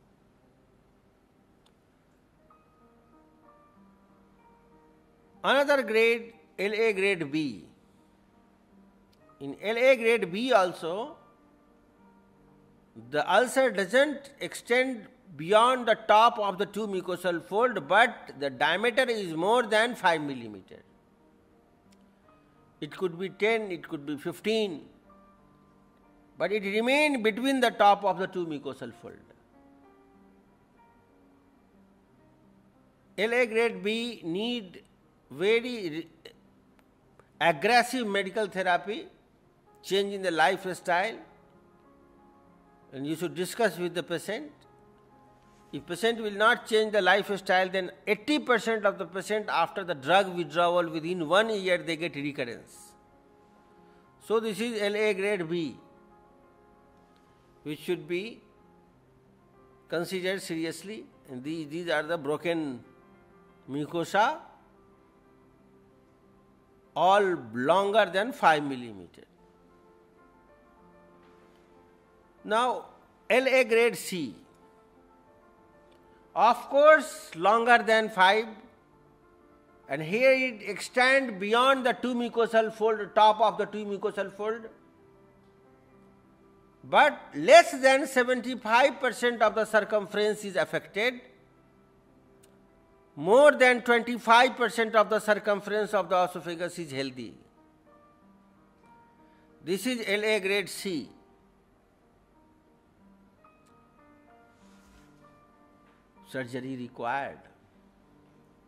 Another grade, LA grade B. In LA grade B also, the ulcer doesn't extend beyond the top of the 2 mucosal fold, but the diameter is more than 5 millimeter. It could be 10, it could be 15, but it remains between the top of the 2 mucosal fold. LA grade B need very aggressive medical therapy, change in the lifestyle, and you should discuss with the patient. If patient will not change the lifestyle, then 80% of the patient after the drug withdrawal within 1 year they get recurrence. So this is LA grade B, which should be considered seriously. And these are the broken mucosa, all longer than 5 millimeter. Now LA grade C, of course longer than 5, and here it extends beyond the 2 mucosal fold, top of the 2 mucosal fold, but less than 75% of the circumference is affected, more than 25% of the circumference of the esophagus is healthy. This is LA grade C. Surgery required.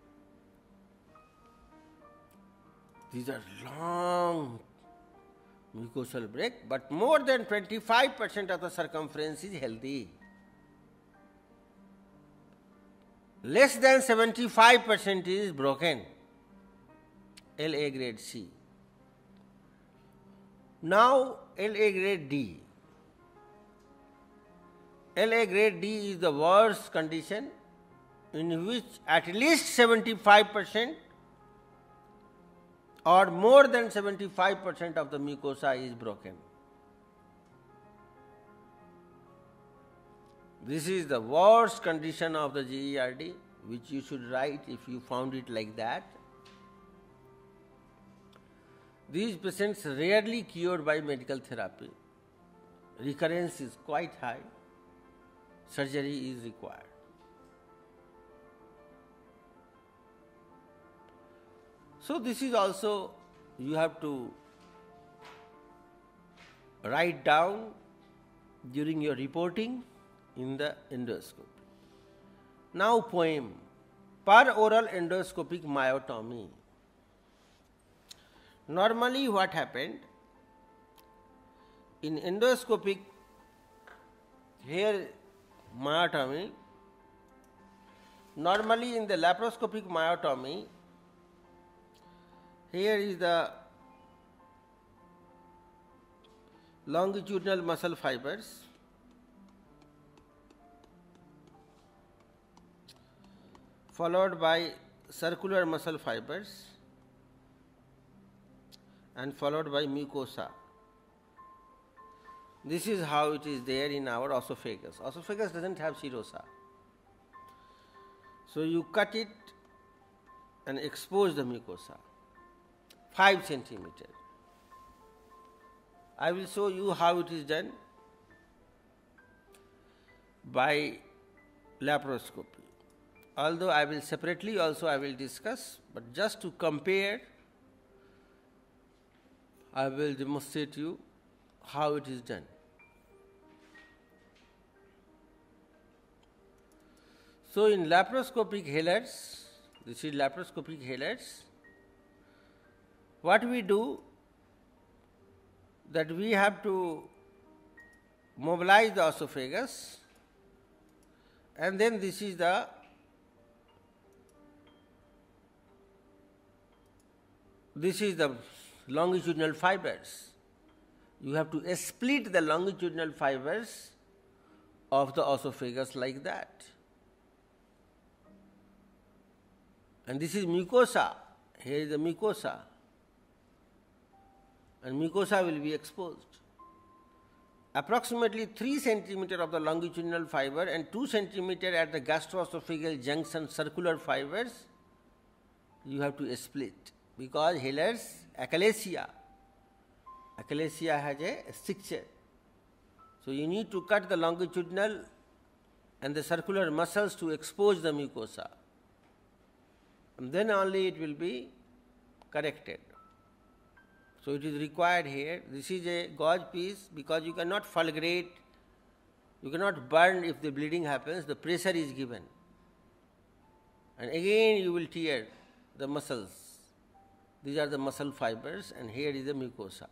These are long mucosal break, but more than 25% of the circumference is healthy. Less than 75% is broken, LA grade C. Now LA grade D. LA grade D is the worst condition in which at least 75% or more than 75% of the mucosa is broken. This is the worst condition of the GERD, which you should write if you found it like that. These patients are rarely cured by medical therapy. Recurrence is quite high. Surgery is required. So this is also you have to write down during your reporting in the endoscopy. Now poem, per-oral endoscopic myotomy. Normally what happened, in endoscopic here myotomy, normally in the laparoscopic myotomy, here is the longitudinal muscle fibers, followed by circular muscle fibers and followed by mucosa. This is how it is there in our oesophagus. Oesophagus doesn't have serosa. So you cut it and expose the mucosa, 5 centimeters. I will show you how it is done by laparoscopy. Although I will separately also I will discuss, but just to compare, I will demonstrate you how it is done. So in laparoscopic Hehlers, this is laparoscopic Hehlers, what we do, that we have to mobilize the oesophagus, and then this is the longitudinal fibers. You have to split the longitudinal fibers of the oesophagus like that. And this is mucosa. Here is the mucosa. And mucosa will be exposed. Approximately 3 centimeters of the longitudinal fiber and 2 centimeters at the gastroesophageal junction circular fibers you have to split, because Hehlers, achalasia has a stricture. So you need to cut the longitudinal and the circular muscles to expose the mucosa. And then only it will be corrected. So it is required here. This is a gauze piece, because you cannot fulgurate, you cannot burn if the bleeding happens, the pressure is given. And again you will tear the muscles. These are the muscle fibers, and here is the mucosa.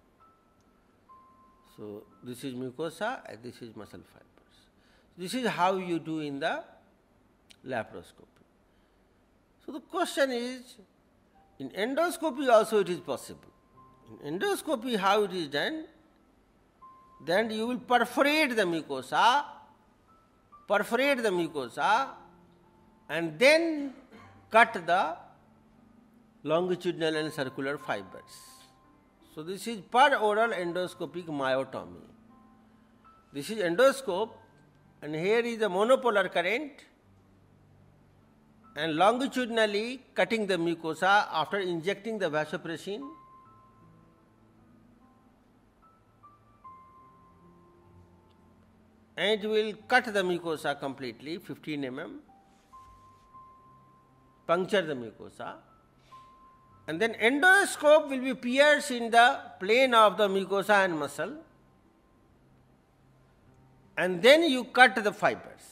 So this is mucosa and this is muscle fibers. This is how you do in the laparoscopy. So the question is, in endoscopy also it is possible. In endoscopy how it is done, then you will perforate the mucosa and then cut the longitudinal and circular fibers. So this is per-oral endoscopic myotomy. This is endoscope, and here is the monopolar current, and longitudinally cutting the mucosa after injecting the vasopressin. And it will cut the mucosa completely, 15 mm, puncture the mucosa, and then endoscope will be pierced in the plane of the mucosa and muscle, and then you cut the fibers.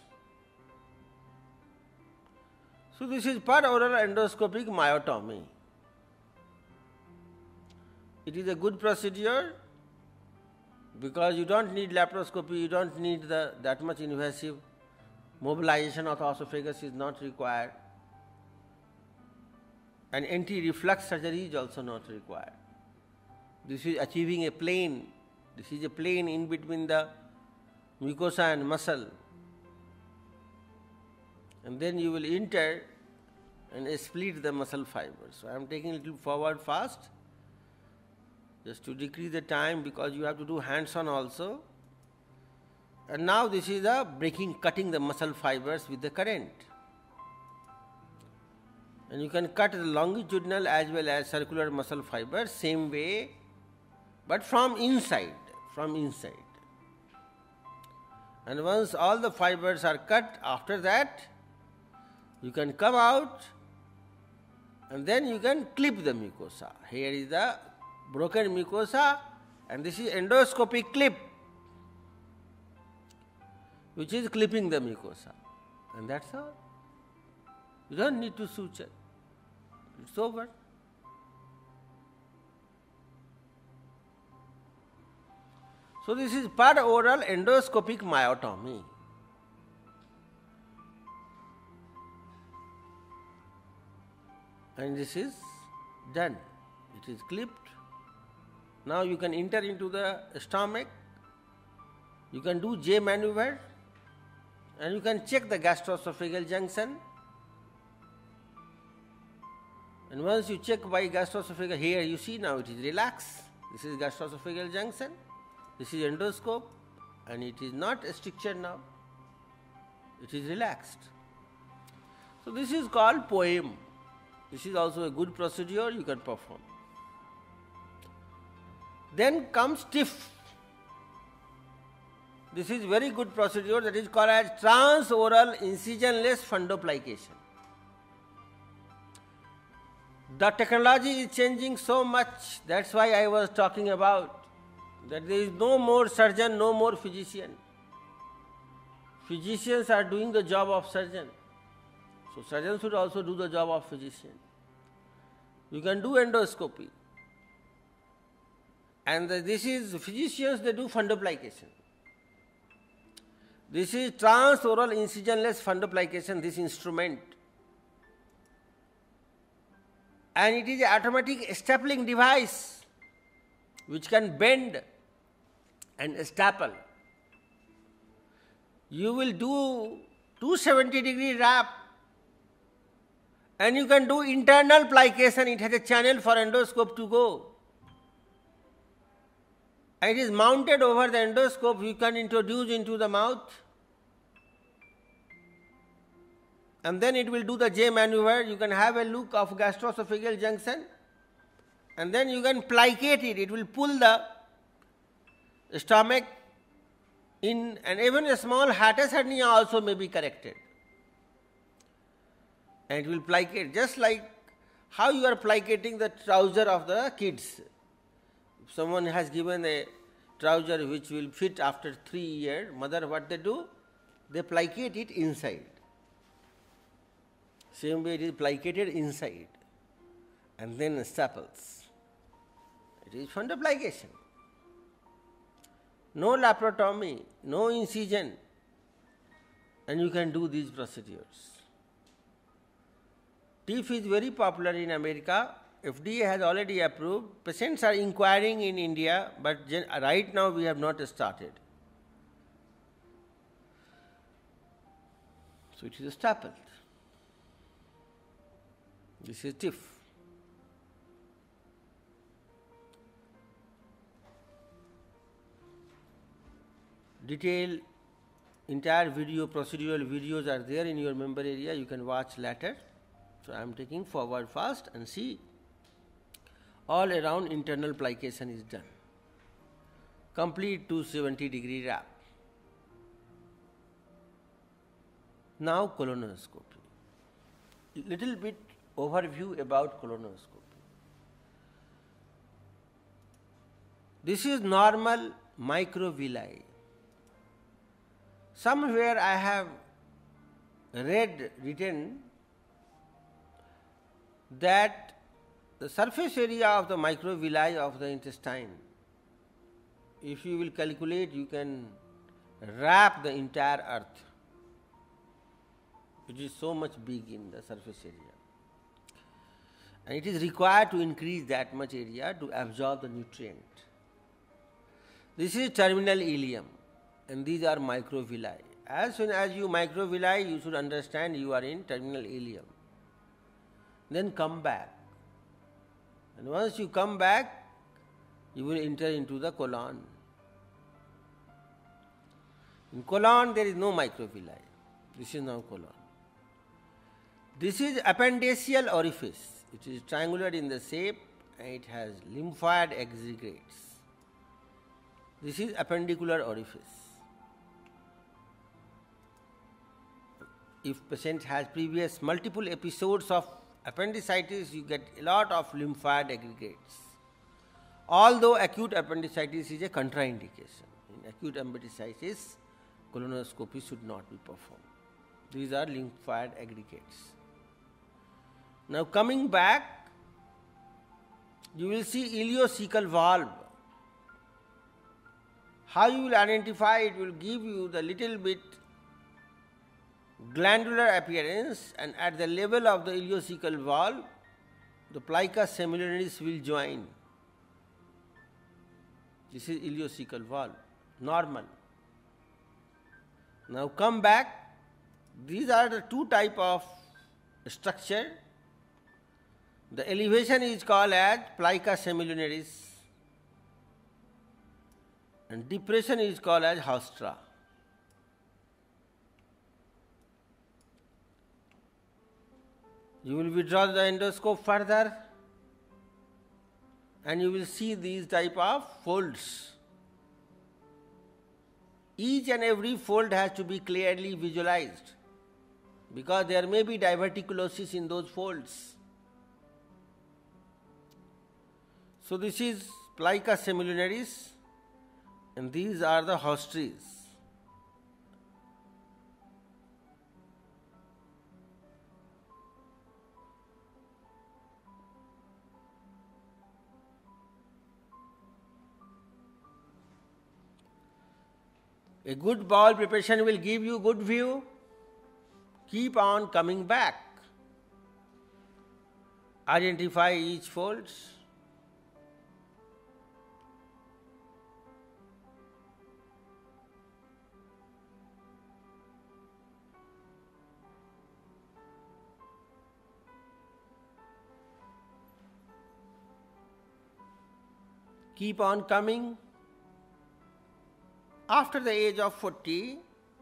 So this is per-oral endoscopic myotomy. it is a good procedure because you don't need laparoscopy, you don't need that much invasive mobilization of the oesophagus is not required, and anti-reflux surgery is also not required. This is achieving a plane. This is a plane in between the mucosa and muscle, and then you will enter and split the muscle fibers. So I am taking a little forward fast just to decrease the time because you have to do hands-on also. And now this is a cutting the muscle fibers with the current. And you can cut the longitudinal as well as circular muscle fibers same way, but from inside. And once all the fibers are cut, after that you can come out and then you can clip the mucosa. Here is the broken mucosa and this is endoscopic clip, which is clipping the mucosa, and that's all. You don't need to suture. It's over. So this is per-oral endoscopic myotomy. And this is done. It is clipped. Now you can enter into the stomach. You can do J maneuver and you can check the gastroesophageal junction. And once you check by gastroesophageal, here you see now it is relaxed. This is gastroesophageal junction. This is endoscope and it is not strictured now. It is relaxed. So this is called poem. This is also a good procedure you can perform. Then comes TIF. This is very good procedure that is called as transoral incisionless fundoplication. The technology is changing so much, that's why I was talking about that there is no more surgeon, no more physician. Physicians are doing the job of surgeon. So surgeons should also do the job of physician. You can do endoscopy. And this is physicians, they do fundoplication. This is transoral incisionless fundoplication, this instrument. And it is an automatic stapling device which can bend and staple. You will do 270-degree wrap and you can do internal plication. It has a channel for endoscope to go. And it is mounted over the endoscope. You can introduce into the mouth. And then it will do the J maneuver. You can have a look of gastroesophageal junction. And then you can plicate it. It will pull the stomach in, and even a small hiatus hernia also may be corrected. And it will plicate, just like how you are plicating the trouser of the kids. If someone has given a trouser which will fit after 3 years, mother what they do? They plicate it inside. Same way it is plicated inside and then staples. It is fundoplication. No laparotomy, no incision, and you can do these procedures. TIF is very popular in America. FDA has already approved. Patients are inquiring in India, but right now we have not started. So it is stapled. This is TIF. Detailed entire video, procedural videos are there in your member area. You can watch later. So I am taking forward fast and see all around internal plication is done. Complete 270-degree wrap. Now colonoscopy. Little bit overview about colonoscopy. This is normal microvilli. Somewhere I have written that the surface area of the microvilli of the intestine, if you will calculate, you can wrap the entire earth. It is so much big in the surface area. And it is required to increase that much area to absorb the nutrient. This is terminal ileum, and these are microvilli. As soon as you microvilli, you should understand you are in terminal ileum. Then come back. And once you come back, you will enter into the colon. In colon, there is no microvilli. This is now colon. This is appendiceal orifice. It is triangular in the shape and it has lymphoid aggregates. This is appendicular orifice. If patient has previous multiple episodes of appendicitis, you get a lot of lymphoid aggregates. Although acute appendicitis is a contraindication. In acute appendicitis, colonoscopy should not be performed. These are lymphoid aggregates. Now coming back, you will see ileocecal valve. How you will identify it will give you the little bit glandular appearance, and at the level of the ileocecal valve, the plica semilunaris will join. This is ileocecal valve, normal. Now come back, these are the two type of structure. The elevation is called as plica semilunaris and depression is called as haustra. You will withdraw the endoscope further and you will see these type of folds. Each and every fold has to be clearly visualized because there may be diverticulosis in those folds. So this is plica semilunaris and these are the haustries. A good bowel preparation will give you good view. Keep on coming back. Identify each folds. Keep on coming. After the age of 40,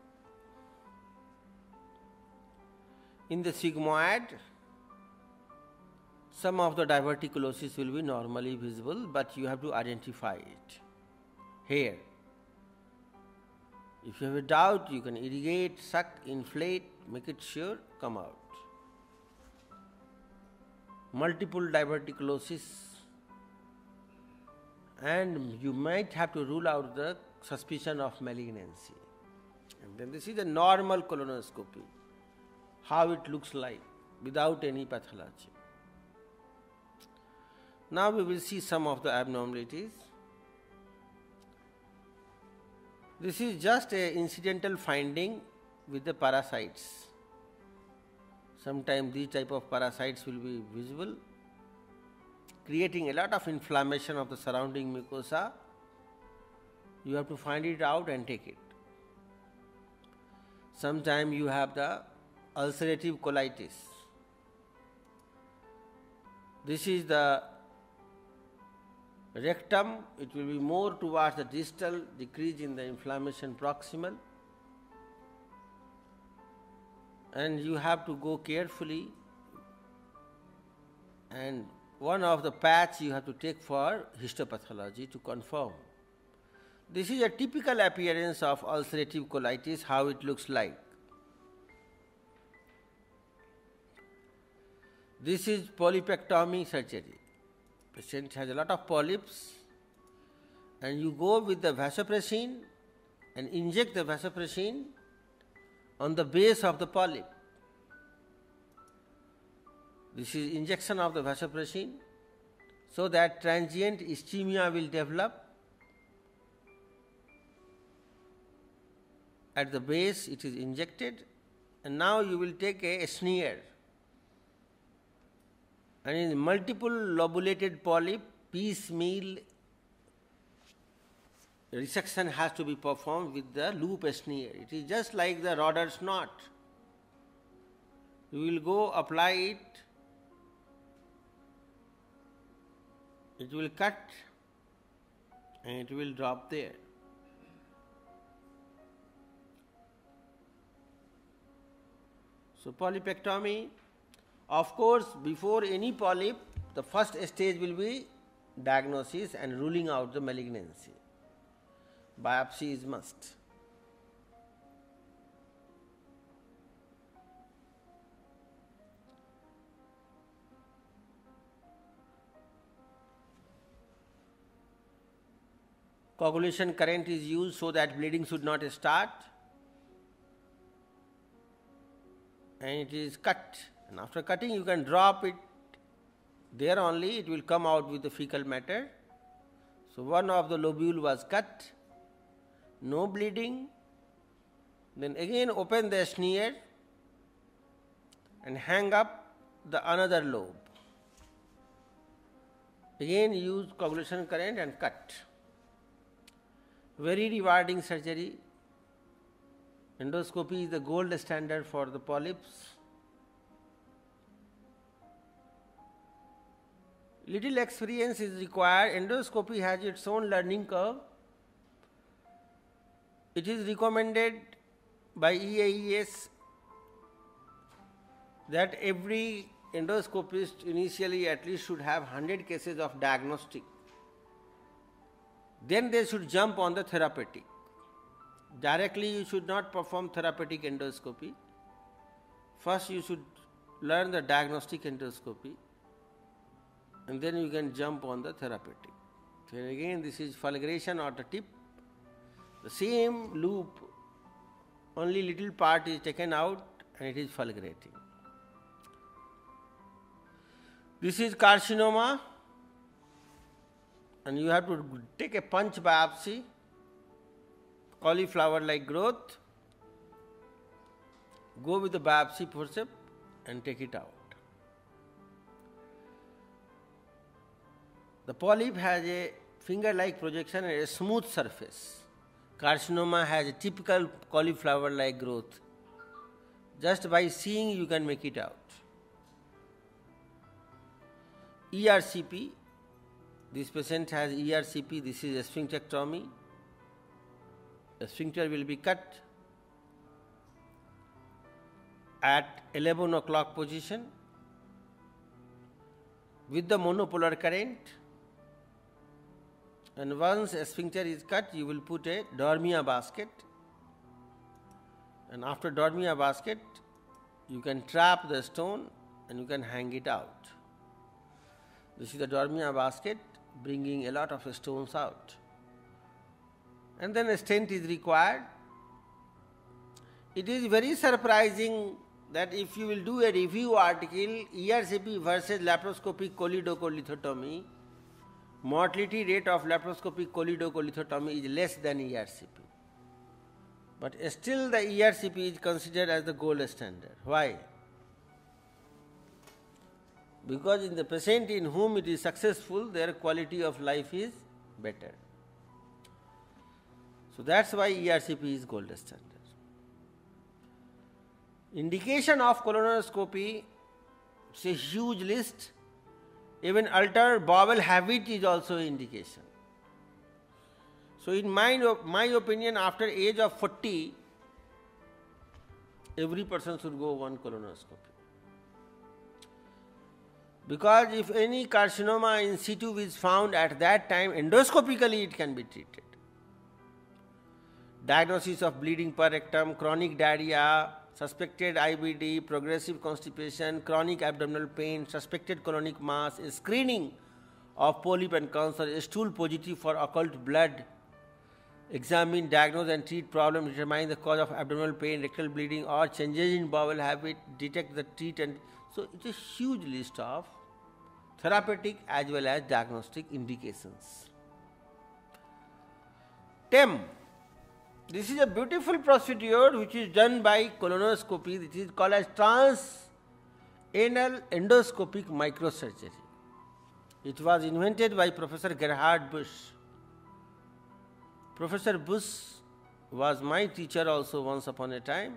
in the sigmoid, some of the diverticulosis will be normally visible, but you have to identify it. Here, if you have a doubt, you can irrigate, suck, inflate, make it sure, come out. Multiple diverticulosis, and you might have to rule out the suspicion of malignancy. And then this is a normal colonoscopy, how it looks like without any pathology. Now we will see some of the abnormalities. This is just an incidental finding with the parasites. Sometimes these type of parasites will be visible, creating a lot of inflammation of the surrounding mucosa. You have to find it out and take it. Sometimes you have the ulcerative colitis. This is the rectum. It will be more towards the distal, decrease in the inflammation proximal. And you have to go carefully, and one of the patch you have to take for histopathology to confirm. This is a typical appearance of ulcerative colitis, how it looks like. This is polypectomy surgery. Patient has a lot of polyps and you go with the vasopressin and inject the vasopressin on the base of the polyp. This is injection of the vasopressin so that transient ischemia will develop. At the base it is injected, and now you will take a sneer, and in multiple lobulated polyp, piecemeal resection has to be performed with the loop sneer. It is just like the Rodder's knot. You will go apply it, it will cut and it will drop there. So polypectomy, of course, before any polyp, the first stage will be diagnosis and ruling out the malignancy. Biopsy is must. Coagulation current is used so that bleeding should not start, and it is cut, and after cutting you can drop it there only, it will come out with the fecal matter. So one of the lobule was cut, no bleeding, then again open the sneer and hang up the another lobe. Again use coagulation current and cut. Very rewarding surgery. Endoscopy is the gold standard for the polyps. Little experience is required. Endoscopy has its own learning curve. It is recommended by EAES that every endoscopist initially at least should have 100 cases of diagnostic. Then they should jump on the therapeutic. Directly you should not perform therapeutic endoscopy. First you should learn the diagnostic endoscopy, and then you can jump on the therapeutic. Then again this is fulguration or the tip. The same loop, only little part is taken out and it is fulgurating. This is carcinoma, and you have to take a punch biopsy, cauliflower-like growth, go with the biopsy forceps and take it out. The polyp has a finger-like projection and a smooth surface. Carcinoma has a typical cauliflower-like growth. Just by seeing you can make it out. ERCP, this patient has ERCP, this is a sphinctectomy. The sphincter will be cut at 11 o'clock position with the monopolar current, and once a sphincter is cut you will put a Dormia basket, and after Dormia basket you can trap the stone and you can hang it out. This is the Dormia basket bringing a lot of stones out. And then a stent is required. It is very surprising that if you will do a review article, ERCP versus laparoscopic choledochorlithotomy, mortality rate of laparoscopic choledochorlithotomy is less than ERCP. But still the ERCP is considered as the gold standard. Why? Because in the patient in whom it is successful, their quality of life is better. So that's why ERCP is gold standard. Indication of colonoscopy, it's a huge list. Even altered bowel habit is also an indication. So in my opinion, after age of 40, every person should go one colonoscopy. Because if any carcinoma in situ is found at that time, endoscopically it can be treated. Diagnosis of bleeding per rectum, chronic diarrhea, suspected IBD, progressive constipation, chronic abdominal pain, suspected colonic mass, screening of polyp and cancer, stool positive for occult blood, examine, diagnose and treat problem, determine the cause of abdominal pain, rectal bleeding or changes in bowel habit, detect the treat, and so it's a huge list of therapeutic as well as diagnostic indications. TEM. This is a beautiful procedure which is done by colonoscopy. This is called as transanal endoscopic microsurgery. It was invented by Professor Gerhard Busch. Professor Busch was my teacher also once upon a time.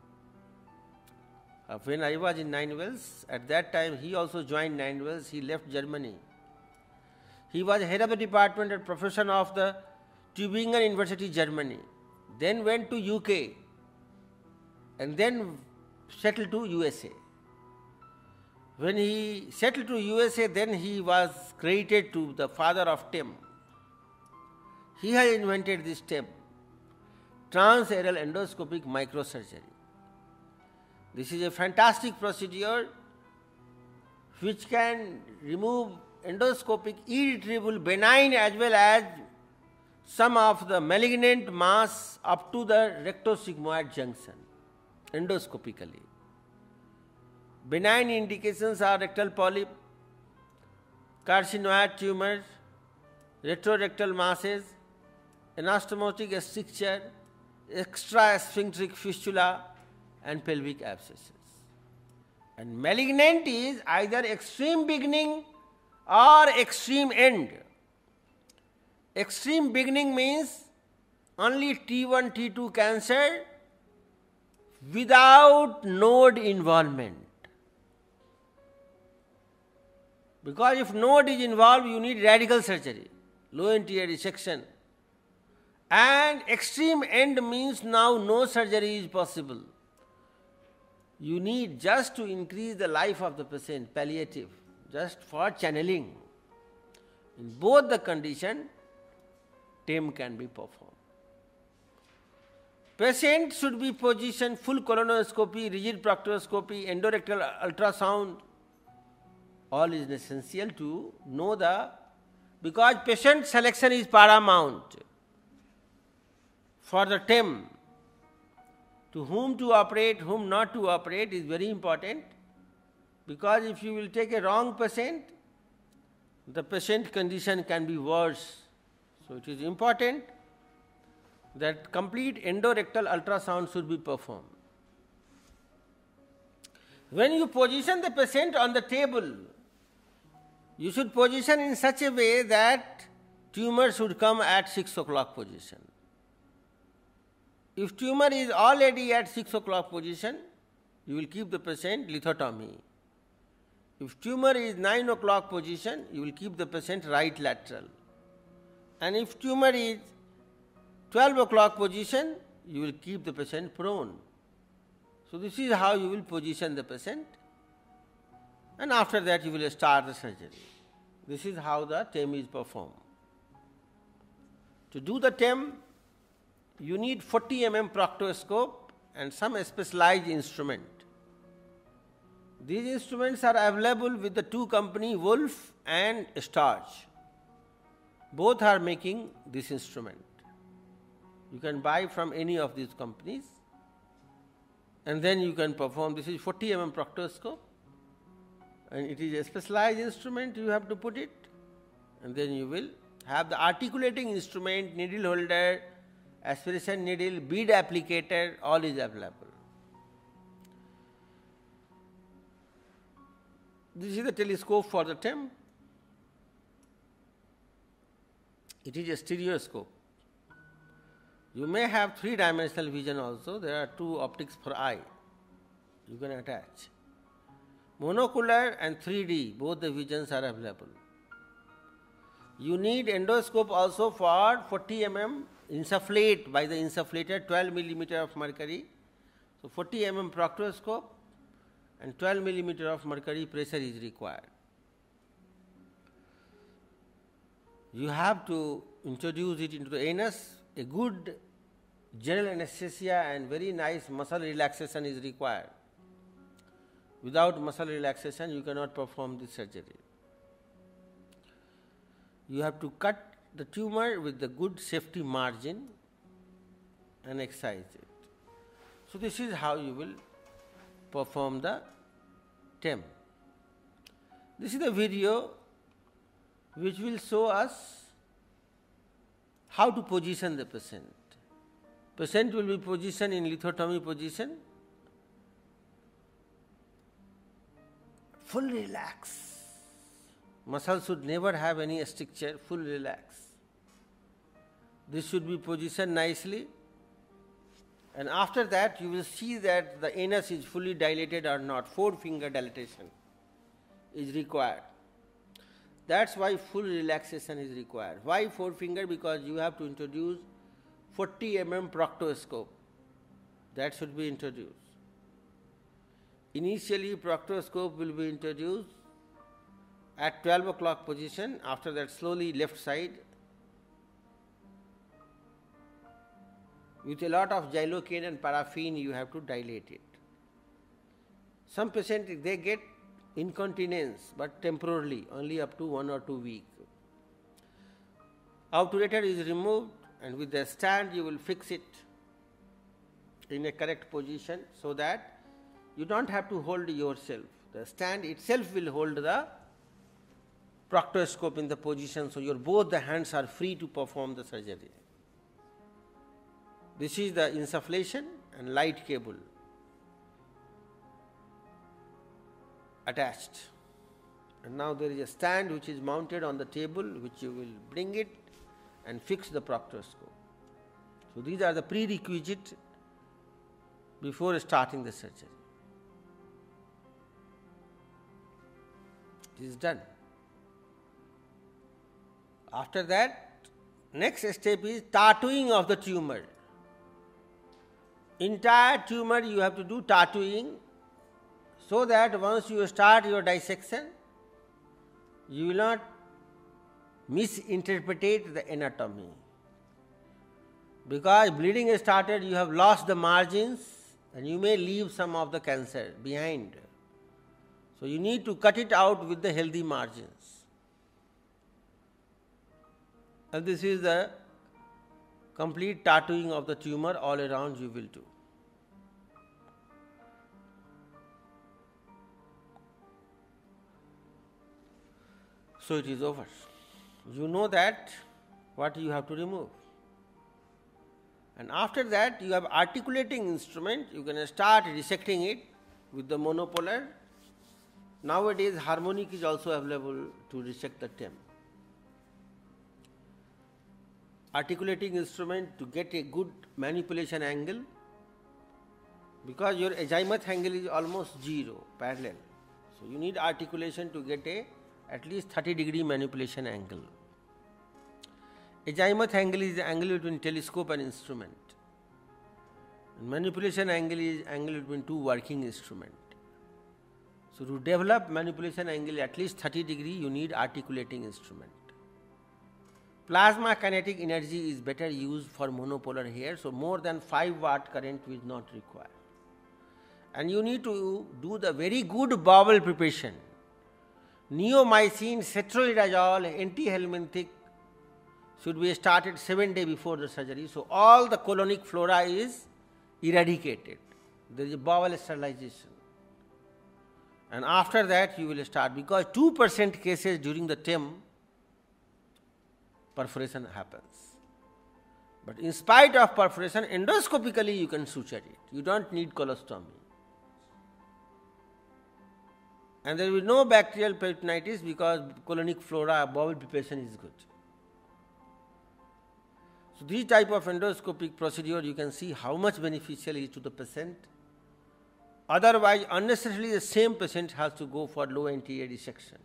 When I was in Nine Wells, at that time he also joined Nine Wells. He left Germany. He was head of the department and professor of the Tübingen University, Germany. Then went to UK and then settled to USA. When he settled to USA, then he was credited to the father of TEM. He has invented this TEM, transanal endoscopic microsurgery. This is a fantastic procedure which can remove endoscopic irretrievable benign as well as some of the malignant mass up to the rectosigmoid junction endoscopically. Benign indications are rectal polyp, carcinoid tumors, retrorectal masses, anastomotic stricture, extrasphincteric fistula, and pelvic abscesses. And malignant is either extreme beginning or extreme end. Extreme beginning means only T1, T2 cancer without node involvement. Because if node is involved, you need radical surgery, low anterior resection. And extreme end means now no surgery is possible. You need just to increase the life of the patient, palliative, just for channeling. In both the condition, TEM can be performed. Patient should be positioned full colonoscopy, rigid proctoscopy, endorectal ultrasound. All is essential to know because patient selection is paramount for the TEM. To whom to operate, whom not to operate is very important, because if you will take a wrong patient, the patient condition can be worse. So it is important that complete endorectal ultrasound should be performed. When you position the patient on the table, you should position in such a way that tumor should come at 6 o'clock position. If tumor is already at 6 o'clock position, you will keep the patient lithotomy. If tumor is 9 o'clock position, you will keep the patient right lateral. And if tumor is 12 o'clock position, you will keep the patient prone. So this is how you will position the patient, and after that you will start the surgery. This is how the TEM is performed. To do the TEM, you need 40 mm proctoscope and some specialized instrument. These instruments are available with the two companies, Wolf and Starch. Both are making this instrument. You can buy from any of these companies and then you can perform. This is 40 mm proctoscope and it is a specialized instrument. You have to put it and then you will have the articulating instrument, needle holder, aspiration needle, bead applicator, all is available. This is the telescope for the TEM. It is a stereoscope. You may have 3-dimensional vision also. There are 2 optics for eye. You can attach. Monocular and 3D, both the visions are available. You need endoscope also for 40 mm insufflate by the insufflator, 12 millimeter of mercury. So 40 mm proctoscope and 12 millimeter of mercury pressure is required. You have to introduce it into the anus. A good general anesthesia and very nice muscle relaxation is required. Without muscle relaxation, you cannot perform this surgery. You have to cut the tumor with the good safety margin and excise it. So this is how you will perform the TEM. This is the video which will show us how to position the patient. Patient will be positioned in lithotomy position, full relax. Muscle should never have any stricture, full relax. This should be positioned nicely, and after that you will see that the anus is fully dilated or not. 4-finger dilatation is required. That's why full relaxation is required. Why 4-finger? Because you have to introduce 40 mm proctoscope. That should be introduced. Initially proctoscope will be introduced at 12 o'clock position. After that slowly left side. With a lot of xylocaine and paraffin you have to dilate it. Some patients, they get incontinence, but temporarily, only up to 1 or 2 weeks. Obturator is removed, and with the stand you will fix it in a correct position so that you don't have to hold yourself. The stand itself will hold the proctoscope in the position, so your both the hands are free to perform the surgery. This is the insufflation and light cable attached. And now there is a stand which is mounted on the table, which you will bring it and fix the proctoscope. So these are the prerequisites before starting the surgery. It is done. After that, next step is tattooing of the tumor. Entire tumor you have to do tattooing, so that once you start your dissection, you will not misinterpret the anatomy. Because bleeding is started, you have lost the margins and you may leave some of the cancer behind. So you need to cut it out with the healthy margins. And this is the complete tattooing of the tumor all around you will do. So it is over. You know that what you have to remove. And after that you have articulating instrument. You can start resecting it with the monopolar. Nowadays harmonic is also available to resect the stem. Articulating instrument to get a good manipulation angle, because your azimuth angle is almost 0, parallel. So you need articulation to get at least 30-degree manipulation angle. Azimuth angle is the angle between telescope and instrument. And manipulation angle is angle between two working instruments. So to develop manipulation angle at least 30 degree, you need articulating instrument. Plasma kinetic energy is better used for monopolar here, so more than 5 watt current is not required. And you need to do the very good bowel preparation. Neomycin, cetirizole, antihelminthic should be started 7 days before the surgery. So all the colonic flora is eradicated. There is a bowel sterilization. And after that you will start, because 2% cases during the TEM perforation happens. But in spite of perforation, endoscopically you can suture it. You don't need colostomy. And there will be no bacterial peritonitis because colonic flora, bowel preparation is good. So this type of endoscopic procedure, you can see how much beneficial it is to the patient. Otherwise, unnecessarily the same patient has to go for low anterior dissection.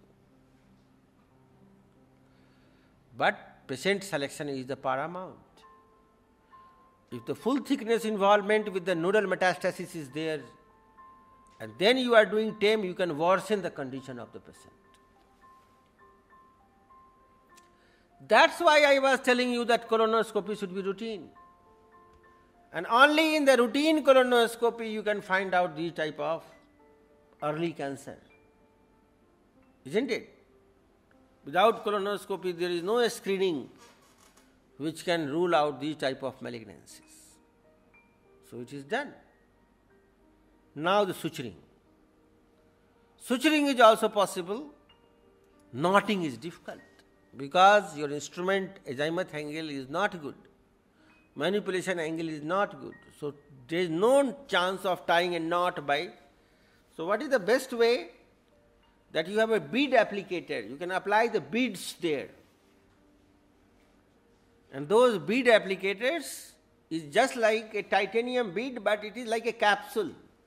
But patient selection is the paramount. If the full thickness involvement with the nodal metastasis is there, and then you are doing TEM, you can worsen the condition of the patient. That's why I was telling you that colonoscopy should be routine. And only in the routine colonoscopy you can find out these type of early cancer. Isn't it? Without colonoscopy there is no screening which can rule out these type of malignancies. So it is done. Now the suturing. Suturing is also possible knotting is difficult because your instrument azimuth angle is not good, manipulation angle is not good. So there is no chance of tying a knot by. So what is the best way? That you have a bead applicator, you can apply the beads there. And those bead applicators is just like a titanium bead, but it is like a capsule.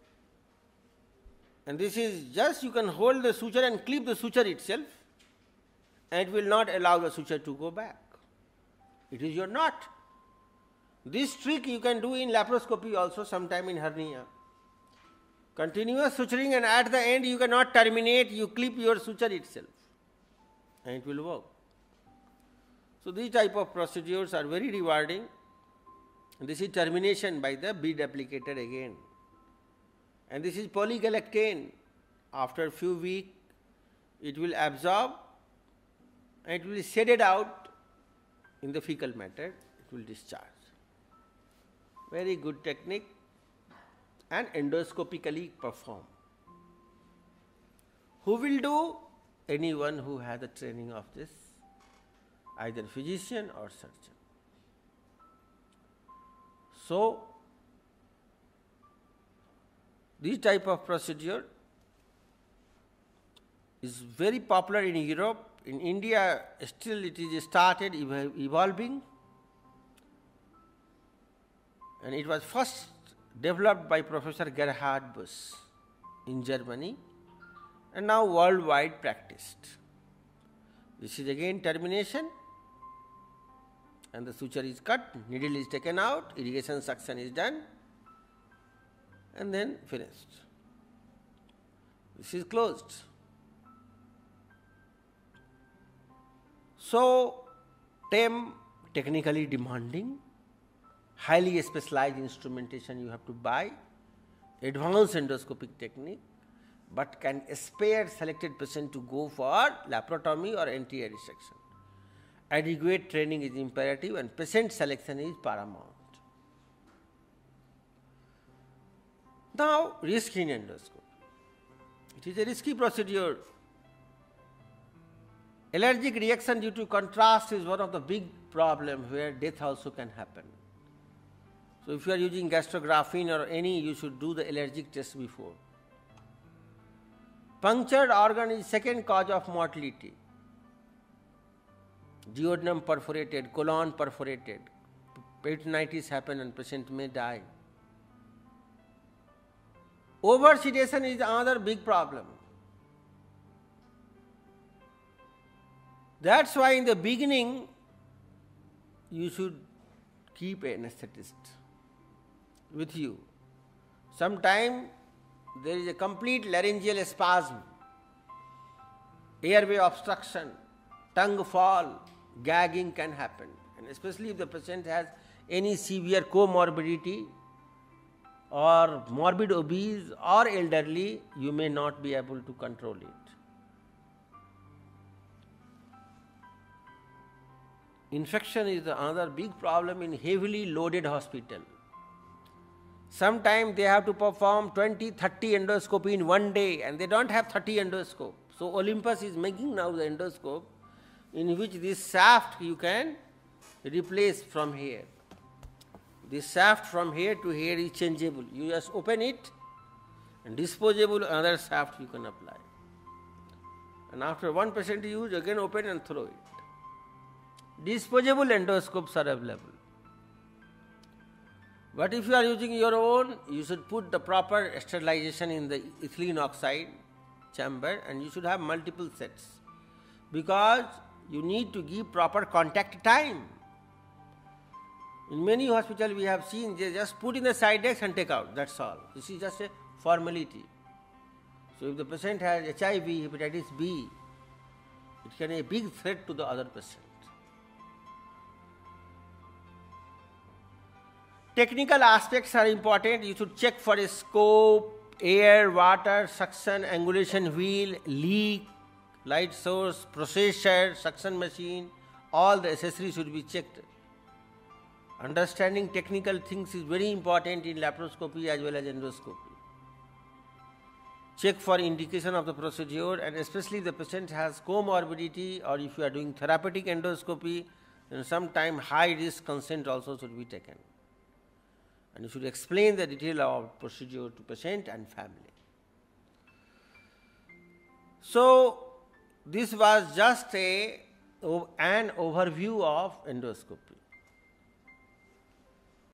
And this is just, you can hold the suture and clip the suture itself, and it will not allow the suture to go back. It is your knot. This trick you can do in laparoscopy also, sometime in hernia. Continuous suturing, and at the end you cannot terminate, you clip your suture itself and it will work. So these type of procedures are very rewarding. This is termination by the bead applicator again. And this is polygalactane. After a few weeks it will absorb and it will be shedded out in the fecal matter, it will discharge. Very good technique and endoscopically perform. Who will do? Anyone who has the training of this, either physician or surgeon. So, this type of procedure is very popular in Europe. In India, still it is started evolving, and it was first developed by Professor Gerhard Busch in Germany, and now worldwide practiced. This is again termination, and the suture is cut, needle is taken out, irrigation suction is done, and then finished. This is closed. So, technically demanding, highly specialized instrumentation you have to buy, advanced endoscopic technique, but can spare selected patient to go for laparotomy or anterior resection. Adequate training is imperative and patient selection is paramount. Now, risk in endoscopy. It is a risky procedure. Allergic reaction due to contrast is one of the big problems where death also can happen. So if you are using gastrographin or any, you should do the allergic test before. Punctured organ is second cause of mortality. Duodenum perforated, colon perforated, peritonitis happen and patient may die. Oversedation is another big problem. That's why in the beginning you should keep an anesthetist with you. Sometime there is a complete laryngeal spasm, airway obstruction, tongue fall, gagging can happen, and especially if the patient has any severe comorbidity or morbid obese or elderly, you may not be able to control it. Infection is another big problem in heavily loaded hospital. Sometimes they have to perform 20, 30 endoscopy in one day and they don't have 30 endoscopes. So Olympus is making now the endoscope in which this shaft you can replace from here. This shaft from here to here is changeable. You just open it and disposable another shaft you can apply. And after 1% use, again open and throw it. Disposable endoscopes are available. But if you are using your own, you should put the proper sterilization in the ethylene oxide chamber and you should have multiple sets. Because you need to give proper contact time. In many hospitals we have seen they just put in the side decks and take out, that's all. This is just a formality. So if the patient has HIV, hepatitis B, it can be a big threat to the other patient. Technical aspects are important. You should check for a scope, air, water, suction, angulation wheel, leak, light source, processor, suction machine, all the accessories should be checked. Understanding technical things is very important in laparoscopy as well as endoscopy. check for indication of the procedure, and especially the patient has comorbidity, or if you are doing therapeutic endoscopy, then sometime high risk consent also should be taken. And you should explain the detail of procedure to patient and family. So, this was just an overview of endoscopy.